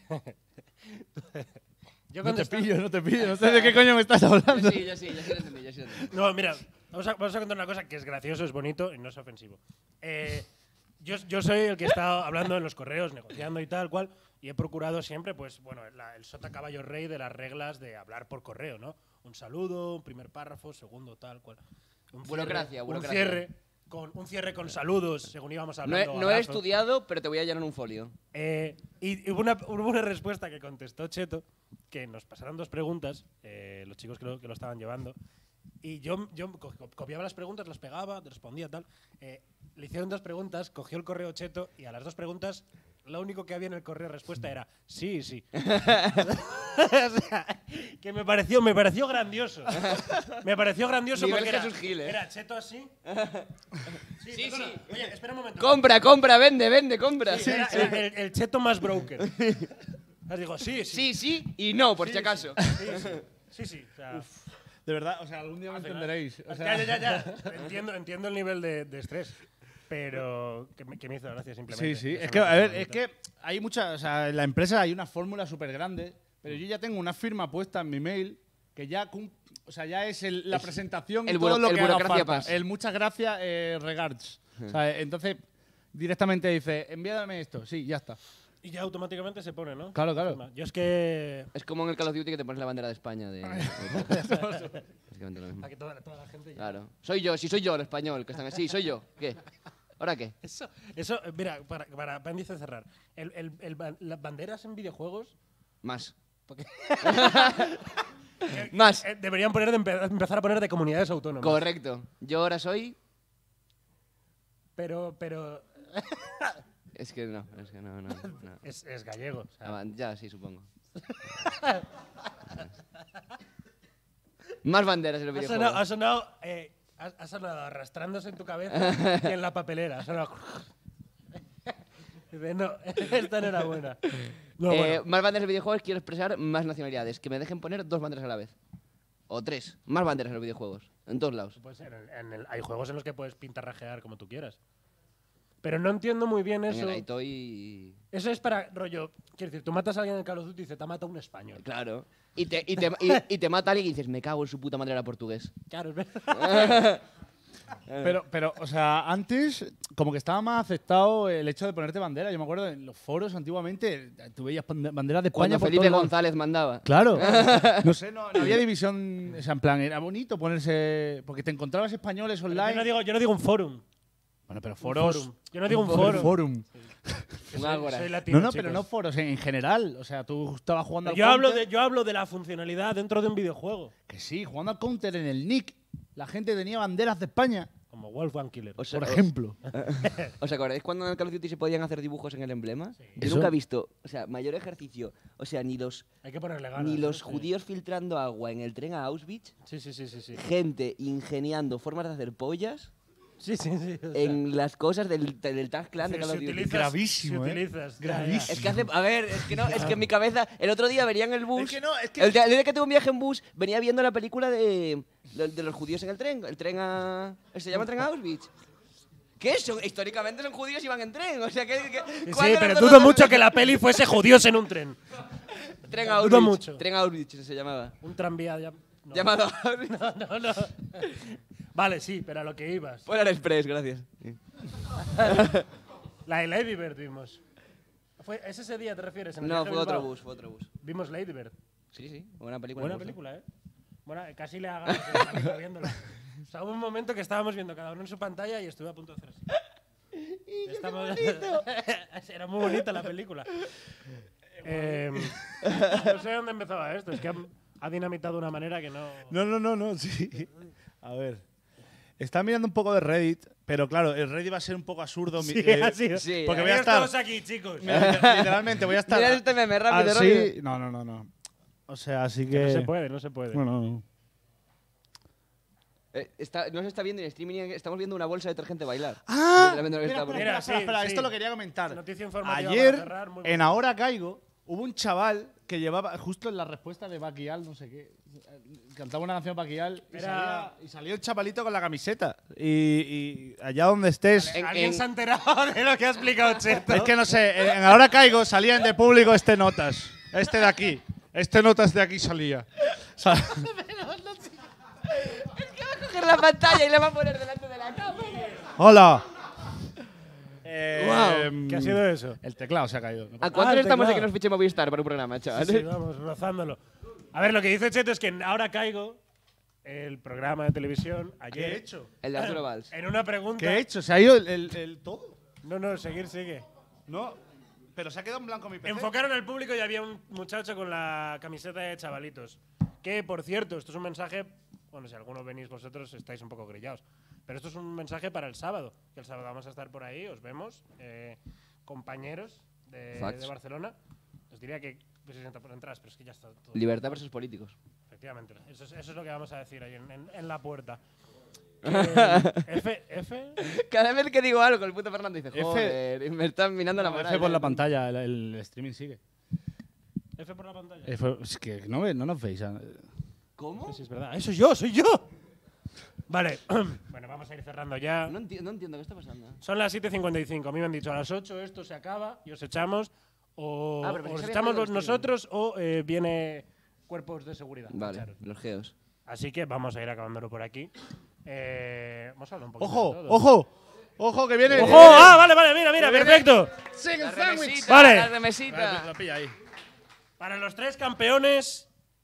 yo No te contestaba- pillo, no te pillo. No sé de qué coño me estás hablando. Yo sí, yo sí, yo sí lo entendí, yo sí lo entendí. No, mira, vamos a, vamos a contar una cosa que es gracioso, es bonito y no es ofensivo. Eh, yo, yo soy el que está hablando en los correos, negociando y tal cual, y he procurado siempre, pues, bueno, la- el sota caballo rey de las reglas de hablar por correo, ¿no? Un saludo, un primer párrafo, segundo, tal cual. Un Burocracia, un burocracia. cierre con, un cierre con saludos, según íbamos No hablando. he, no he abrazos. estudiado, pero te voy a llenar un folio. Eh, y y hubo una, hubo una respuesta que contestó Cheto, que nos pasaron dos preguntas, eh, los chicos que lo, que lo estaban llevando, y yo, yo co- co- copiaba las preguntas, las pegaba, respondía tal. Eh, le hicieron dos preguntas, cogió el correo Cheto y a las dos preguntas lo único que había en el correo respuesta era sí, sí. O sea, que me pareció, me pareció grandioso. Me pareció grandioso Nivel porque era, Jesús Gil, ¿eh? era Cheto así. Sí, Sí, perdona. sí. Oye, espera un momento. Compra, compra, vende, vende, compra. Sí, era- era el, el cheto más broker. Les digo, sí, sí. Sí, sí y no, por Sí, si acaso. Sí, sí. Sí, sí, o sea, De verdad, o sea, algún día me al final- entenderéis. O sea, ya, ya, ya, ya. Entiendo, entiendo el nivel de, de estrés. Pero que me, que me hizo gracia simplemente. Sí, sí. Eso Es que, me a ver, pareció es que hay muchas. O sea, en la empresa hay una fórmula súper grande, pero yo ya tengo una firma puesta en mi mail que ya, cum- o sea, ya es el- la Es presentación y el todo buro- lo el que haga burocracia falta. pass. El muchas gracias, eh, regards. O sea, entonces, directamente dice, envíame esto. Sí, ya está. Y ya automáticamente se pone, ¿no? Claro, claro. Yo es que. Es como en el Call of Duty que te pones la bandera de España. De, Básicamente lo mismo. Para que toda, toda la gente ya. Claro. Soy yo, si soy yo el español, que están así, soy yo. ¿Qué? ¿Ahora qué? Eso, eso, eh, mira, para, para apéndice cerrar. El, el, el ban- las banderas en videojuegos. Más. Porque Más. eh, deberían poner de empe- empezar a poner de comunidades autónomas. Correcto. Yo ahora soy. Pero, pero Es que no, es que no, no. no. es, es gallego. o sea. Ah, ya, sí, supongo. Más banderas en los Ha videojuegos. sonado, ha sonado, eh, ha, ha sonado arrastrándose en tu cabeza y en la papelera. Ha sonado. Dice, no, esta no era buena. No, Eh, bueno. Más banderas en videojuegos, quiero expresar más nacionalidades. Que me dejen poner dos banderas a la vez. O tres. Más banderas en los videojuegos. En todos lados. Pues en el- en el- hay juegos en los que puedes pintarrajear como tú quieras. Pero no entiendo muy bien En eso. el Aitoy. Eso es para rollo. Quiero decir, tú matas a alguien en Call of Duty y dice, te ha matado un español. Claro. Y te, y, te, y, y te mata alguien y dices, me cago en su puta madre, era portugués. Claro, es verdad. Pero, pero, o sea, antes como que estaba más aceptado el hecho de ponerte bandera. Yo me acuerdo en los foros antiguamente tú veías bande- banderas de España Cuando por Felipe todos lados. González mandaba. Claro. No sé, no, no había división. O sea, en plan, era bonito ponerse. Porque te encontrabas españoles Pero online. yo, no digo, yo no digo un forum. Bueno, pero Un foros. forum. Yo no digo un Un forum. forum. Que Un soy- ágora. soy latino, No, no, chicos. pero no foros en, en general. O sea, tú estabas jugando al Yo hablo, Counter, de, yo hablo de la funcionalidad dentro de un videojuego. Que sí, jugando al Counter en el Nick. La gente tenía banderas de España, Como Wolfgang Killer. O sea, por os- ejemplo. ¿Os acordáis cuando en el Call of Duty se podían hacer dibujos en el emblema? Yo Eso. nunca he visto, o sea, mayor ejercicio. O sea, ni los, Hay que ponerle ganas. ni ¿no? los Sí. judíos filtrando agua en el tren a Auschwitz, Sí, sí, sí, sí. sí. gente ingeniando formas de hacer pollas. Sí, sí, sí. o sea, en las cosas del, del Tag Clan de si Call of Duty. utilizas- Gravísimo, si ¿eh? utilizas, ya, ya. Gravísimo. Es que hace. A ver, es que no, es que en mi cabeza. El otro día venía en el bus. Es que no, es que- El día, el día que tuve un viaje en bus, venía viendo la película de, de, de los judíos en el tren. El tren a. ¿Se llama el tren a Auschwitz? ¿Qué son? Históricamente los judíos iban en tren. O sea, que. que Sí, ¿cuándo pero nos dudo vamos a- mucho que la peli fuese judíos en un tren. Tren a dudo Auschwitz. mucho. Tren a Auschwitz se llamaba. Un tranvía ya. No. Llamado Auschwitz. No, no, no. Vale, sí, pero a lo que ibas. Polar Express, gracias. La de Lady Bird vimos. ¿Fue, ¿Es ese día te refieres? En el No, viaje fue a otro Bilbao? bus, fue otro bus. Vimos Lady Bird. Sí, sí, buena película. Buena me gustó. película, ¿eh? Buena, casi le haga de estar viéndola. O sea, hubo un momento que estábamos viendo cada uno en su pantalla y estuve a punto de hacer así. Estamos- Era muy bonita la película. Eh, no sé dónde empezaba esto, es que ha, ha dinamitado de una manera que no… No, no, no, no, sí. A ver. Estaba mirando un poco de Reddit, pero claro, el Reddit va a ser un poco absurdo. mi- Sí, eh, ha sido. Sí, porque eh. voy a Ahí estar. estamos aquí, chicos. Mira, literalmente, voy a estar. Mira este meme, rápido, así- rápido. No, no, no, no. O sea, así Que que. no se puede, no se puede. No, no, no. Eh, está, no se está viendo en streaming, estamos viendo una bolsa de detergente bailar. ¡Ah! Literalmente lo que Espera, está espera, Mira, espera, sí, espera, sí. esto lo quería comentar. Noticia informativa Ayer, para cerrar, muy en buena. Ahora Caigo, hubo un chaval que llevaba, justo en la respuesta de Baquial, no sé qué, cantaba una canción Baquial y, Era- salía, y salió el chavalito con la camiseta. Y, y allá donde estés. En- ¿Alguien en- se ha enterado de lo que ha explicado Cheto? Es que no sé, en, en Ahora Caigo salía en de público este Notas. Este de aquí. Este Notas de aquí salía. O sea, Coger la pantalla y la va a poner delante de la cámara. ¡Hola! Eh, Guau. ¿Qué ha sido eso? El teclado se ha caído. No ¿A pasa- cuántos Ah, el estamos de que teclado. nos fiche Movistar para un programa, chaval? Sí, vamos, rozándolo. A ver, lo que dice Cheto es que en Ahora Caigo, el programa de televisión, ayer… ¿Qué he hecho? El de Arturo Valls. En una pregunta… ¿Qué he hecho? ¿Se ha ido el, el- el todo? No, no, seguir, sigue. No, pero se ha quedado en blanco mi P C. Enfocaron al público y había un muchacho con la camiseta de chavalitos. Que, por cierto, esto es un mensaje… Bueno, si algunos venís vosotros, estáis un poco grillados. Pero esto es un mensaje para el sábado. Que el sábado vamos a estar por ahí, os vemos. eh, compañeros de, Facts. de Barcelona. Os diría que pues, sesenta por entradas, pero es que ya está todo. Libertad versus políticos. Efectivamente. Eso es, eso es lo que vamos a decir ahí en, en- en la puerta. Eh, F, F, Cada vez que digo algo, el puto Fernando dice, F- joder, y me están mirando la No, mano. F por la pantalla, el, el streaming sigue. F por la pantalla. F- es que no, ve- no nos veis. ah. ¿Cómo? Sí, es verdad. ¡Eso soy yo! ¡Soy yo! Vale. Bueno, vamos a ir cerrando ya. No, enti- no entiendo qué está pasando. Son las siete cincuenta y cinco. A mí me han dicho a las ocho esto se acaba y os echamos. O Ah, pero pensé os que había echamos salido los el nosotros o eh, viene cuerpos de seguridad. a Vale, echaros. los geos. Así que vamos a ir acabándolo por aquí. Eh, vamos a hablar un poco ¡Ojo! de todo. ¡Ojo! ¡Ojo que viene! ¡Ojo! ¡Ah, vale, vale! Mira, mira, viene- perfecto. La remesita, Vale. la Vale, remesita. lo pilla ahí. Para los tres campeones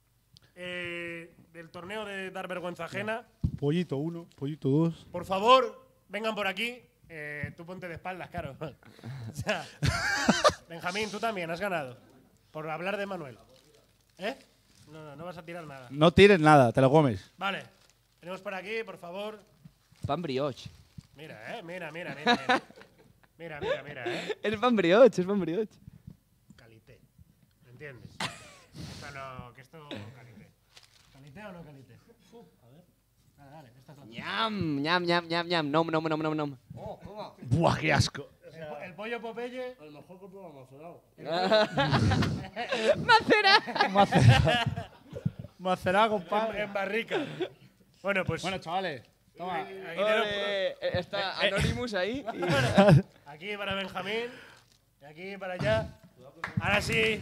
eh, del torneo de Dar Vergüenza Ajena, Pollito uno, pollito dos. por favor, vengan por aquí. Eh, tú ponte de espaldas, claro. O sea, Benjamín, tú también has ganado. Por hablar de Manuel. ¿Eh? No, no, no vas a tirar nada. No tires nada, te lo comes. Vale. Tenemos por aquí, por favor. Pan brioche. Mira, eh. Mira, mira, mira. Mira, mira, mira, mira eh. Es pan brioche, es pan brioche. Calité. ¿Me entiendes? Esto no, que esto calité. ¿Calité o no calité? Uh, a ver. Dale, dale. Esta es la Ñam, ñam, ñam, ñam, ñam. Nom, nom, nom, nom, nom. ¡Buah, qué asco! El, po- el pollo Popeye. ¡Macera! Macerado. Macerado, En, compadre. en barrica. Bueno, pues. Bueno, chavales. Toma. aquí, tenemos- Ole, eh, está Anonymous ahí. aquí para Benjamín. Y aquí para allá. Ahora sí.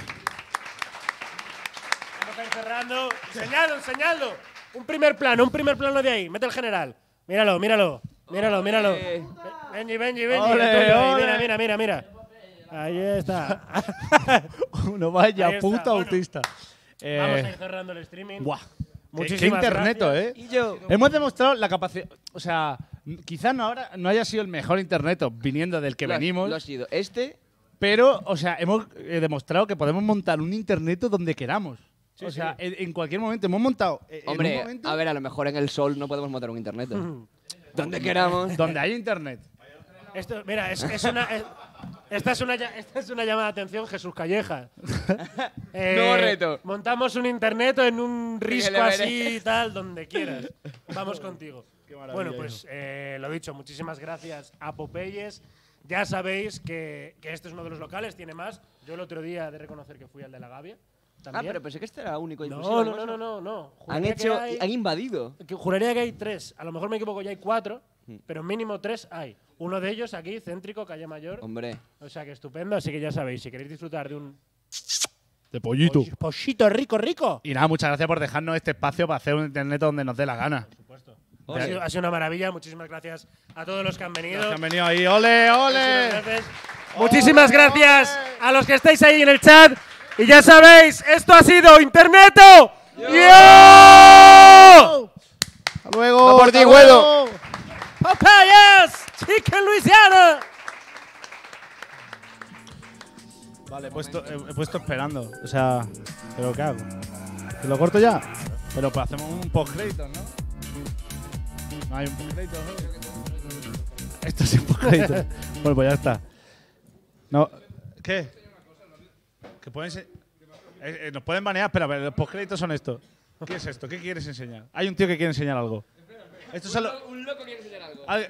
Vamos a ir cerrando. Enseñadlo, enseñadlo. Un primer plano, un primer plano de ahí. Mete el general. Míralo, míralo. Míralo, míralo. Ole. Benji, Benji, Benji. Ole, el tuyo ahí. ole. Mira, mira, mira, mira. Ahí está. Uno vaya, Ahí está, puta bueno. autista. Vamos a ir Eh, cerrando el streaming. ¡Buah! Qué, qué Muchísimas interneto, gracias. ¿eh? Y yo. Hemos demostrado la capacidad. O sea, n- quizás no, ahora no haya sido el mejor interneto viniendo del que Lo ha- venimos, Lo ha sido. Este. pero, o sea, hemos eh, demostrado que podemos montar un interneto donde queramos. Sí, o sí. sea, en, en cualquier momento hemos montado. eh, en un Hombre, momento a ver, a lo mejor en el sol no podemos montar un internet. Donde queramos. donde hay internet. Esto, mira, es, es una. es- Esta es una, lla- esta es una llamada de atención, Jesús Calleja. Eh, Nuevo reto. Montamos un internet en un risco le veré. así y tal, donde quieras. Vamos contigo. Bueno, pues eh, lo dicho, muchísimas gracias a Popeyes. Ya sabéis que, que este es uno de los locales, tiene más. Yo el otro día he de reconocer que fui al de la Gavia. Ah, También. pero pensé que este era único y no, exclusivo, no, no, no, no, no. Han Juraría que hecho, hay- han invadido. que juraría que hay tres. A lo mejor me equivoco, ya hay cuatro. Mm. Pero mínimo tres hay. Uno de ellos aquí, céntrico, calle Mayor. Hombre. O sea que estupendo. Así que ya sabéis, si queréis disfrutar de un De pollito. poll- pollito rico, rico. Y nada, muchas gracias por dejarnos este espacio para hacer un internet donde nos dé la gana. Ha sido, ha sido una maravilla. Muchísimas gracias a todos los que han venido. Los que han venido ahí. ¡Ole, ole! Muchísimas gracias. Muchísimas gracias a los que estáis ahí en el chat. Y ya sabéis, esto ha sido Interneto. ¡Yo! ¡Hasta luego! ¡Va por ti, hasta Guedo! luego. ¡Papayas! ¡Chicken Luisiana! Vale, he puesto, he, he puesto esperando. O sea, ¿pero qué hago? ¿Que lo corto ya? Pero pues hacemos un post-crédito, ¿no? No hay un post-crédito, ¿no? Esto sí es un post-crédito. Bueno, pues ya está. No, ¿qué? Que pueden ser… Eh, eh, nos pueden banear, espera, pero los post-créditos son estos. ¿Qué es esto? ¿Qué quieres enseñar? Hay un tío que quiere enseñar algo. Esto es lo… Un loco quiere enseñar algo. Ah,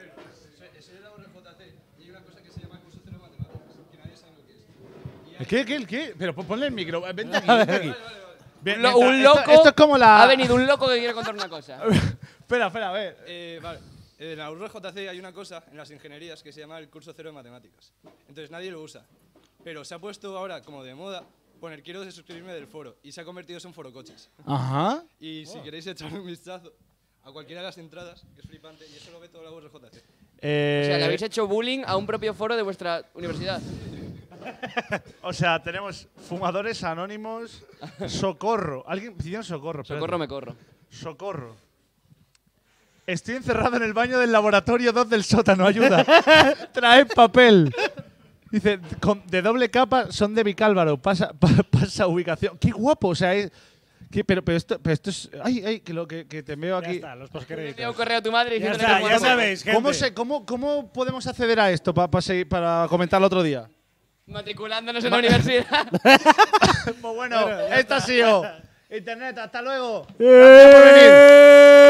¿El qué? ¿Qué? ¿El qué? Pero pon- ponle el micro. Vente aquí, vente aquí. Bien, Un lo- mientras- un esto- loco. Esto es como la… Ha venido un loco que quiere contar una cosa. Espera, espera, a ver. Eh, vale. En la U R J C hay una cosa en las ingenierías que se llama el curso cero de matemáticas. Entonces nadie lo usa. Pero se ha puesto ahora como de moda poner quiero suscribirme del foro y se ha convertido eso en foro coches. Ajá. Y si queréis echar un vistazo a cualquiera de las entradas, que es flipante, y eso lo ve toda la U R J C. Eh, O sea, que habéis hecho bullying a un propio foro de vuestra universidad. o sea, tenemos fumadores anónimos. Socorro. Alguien pidió socorro. espérate. Socorro, me corro. Socorro. Estoy encerrado en el baño del laboratorio dos del sótano. Ayuda. Traed papel. Dice, con- de doble capa son de Vicálvaro. Pasa, pa- pasa ubicación. Qué guapo. O sea, es… ¿qué? Pero, pero, esto, pero esto es… Ay, ay, que, lo que, que te veo Ya aquí. está, los Le envía un postcréditos. correo a tu madre Ya diciéndole está, que ya guapo. sabéis, gente. ¿Cómo, se, cómo, ¿Cómo podemos acceder a esto pa- pa seguir- para comentarlo otro día? Matriculándonos en la universidad. Pues bueno, esta ha sido Internet. Hasta luego. ¡Eh!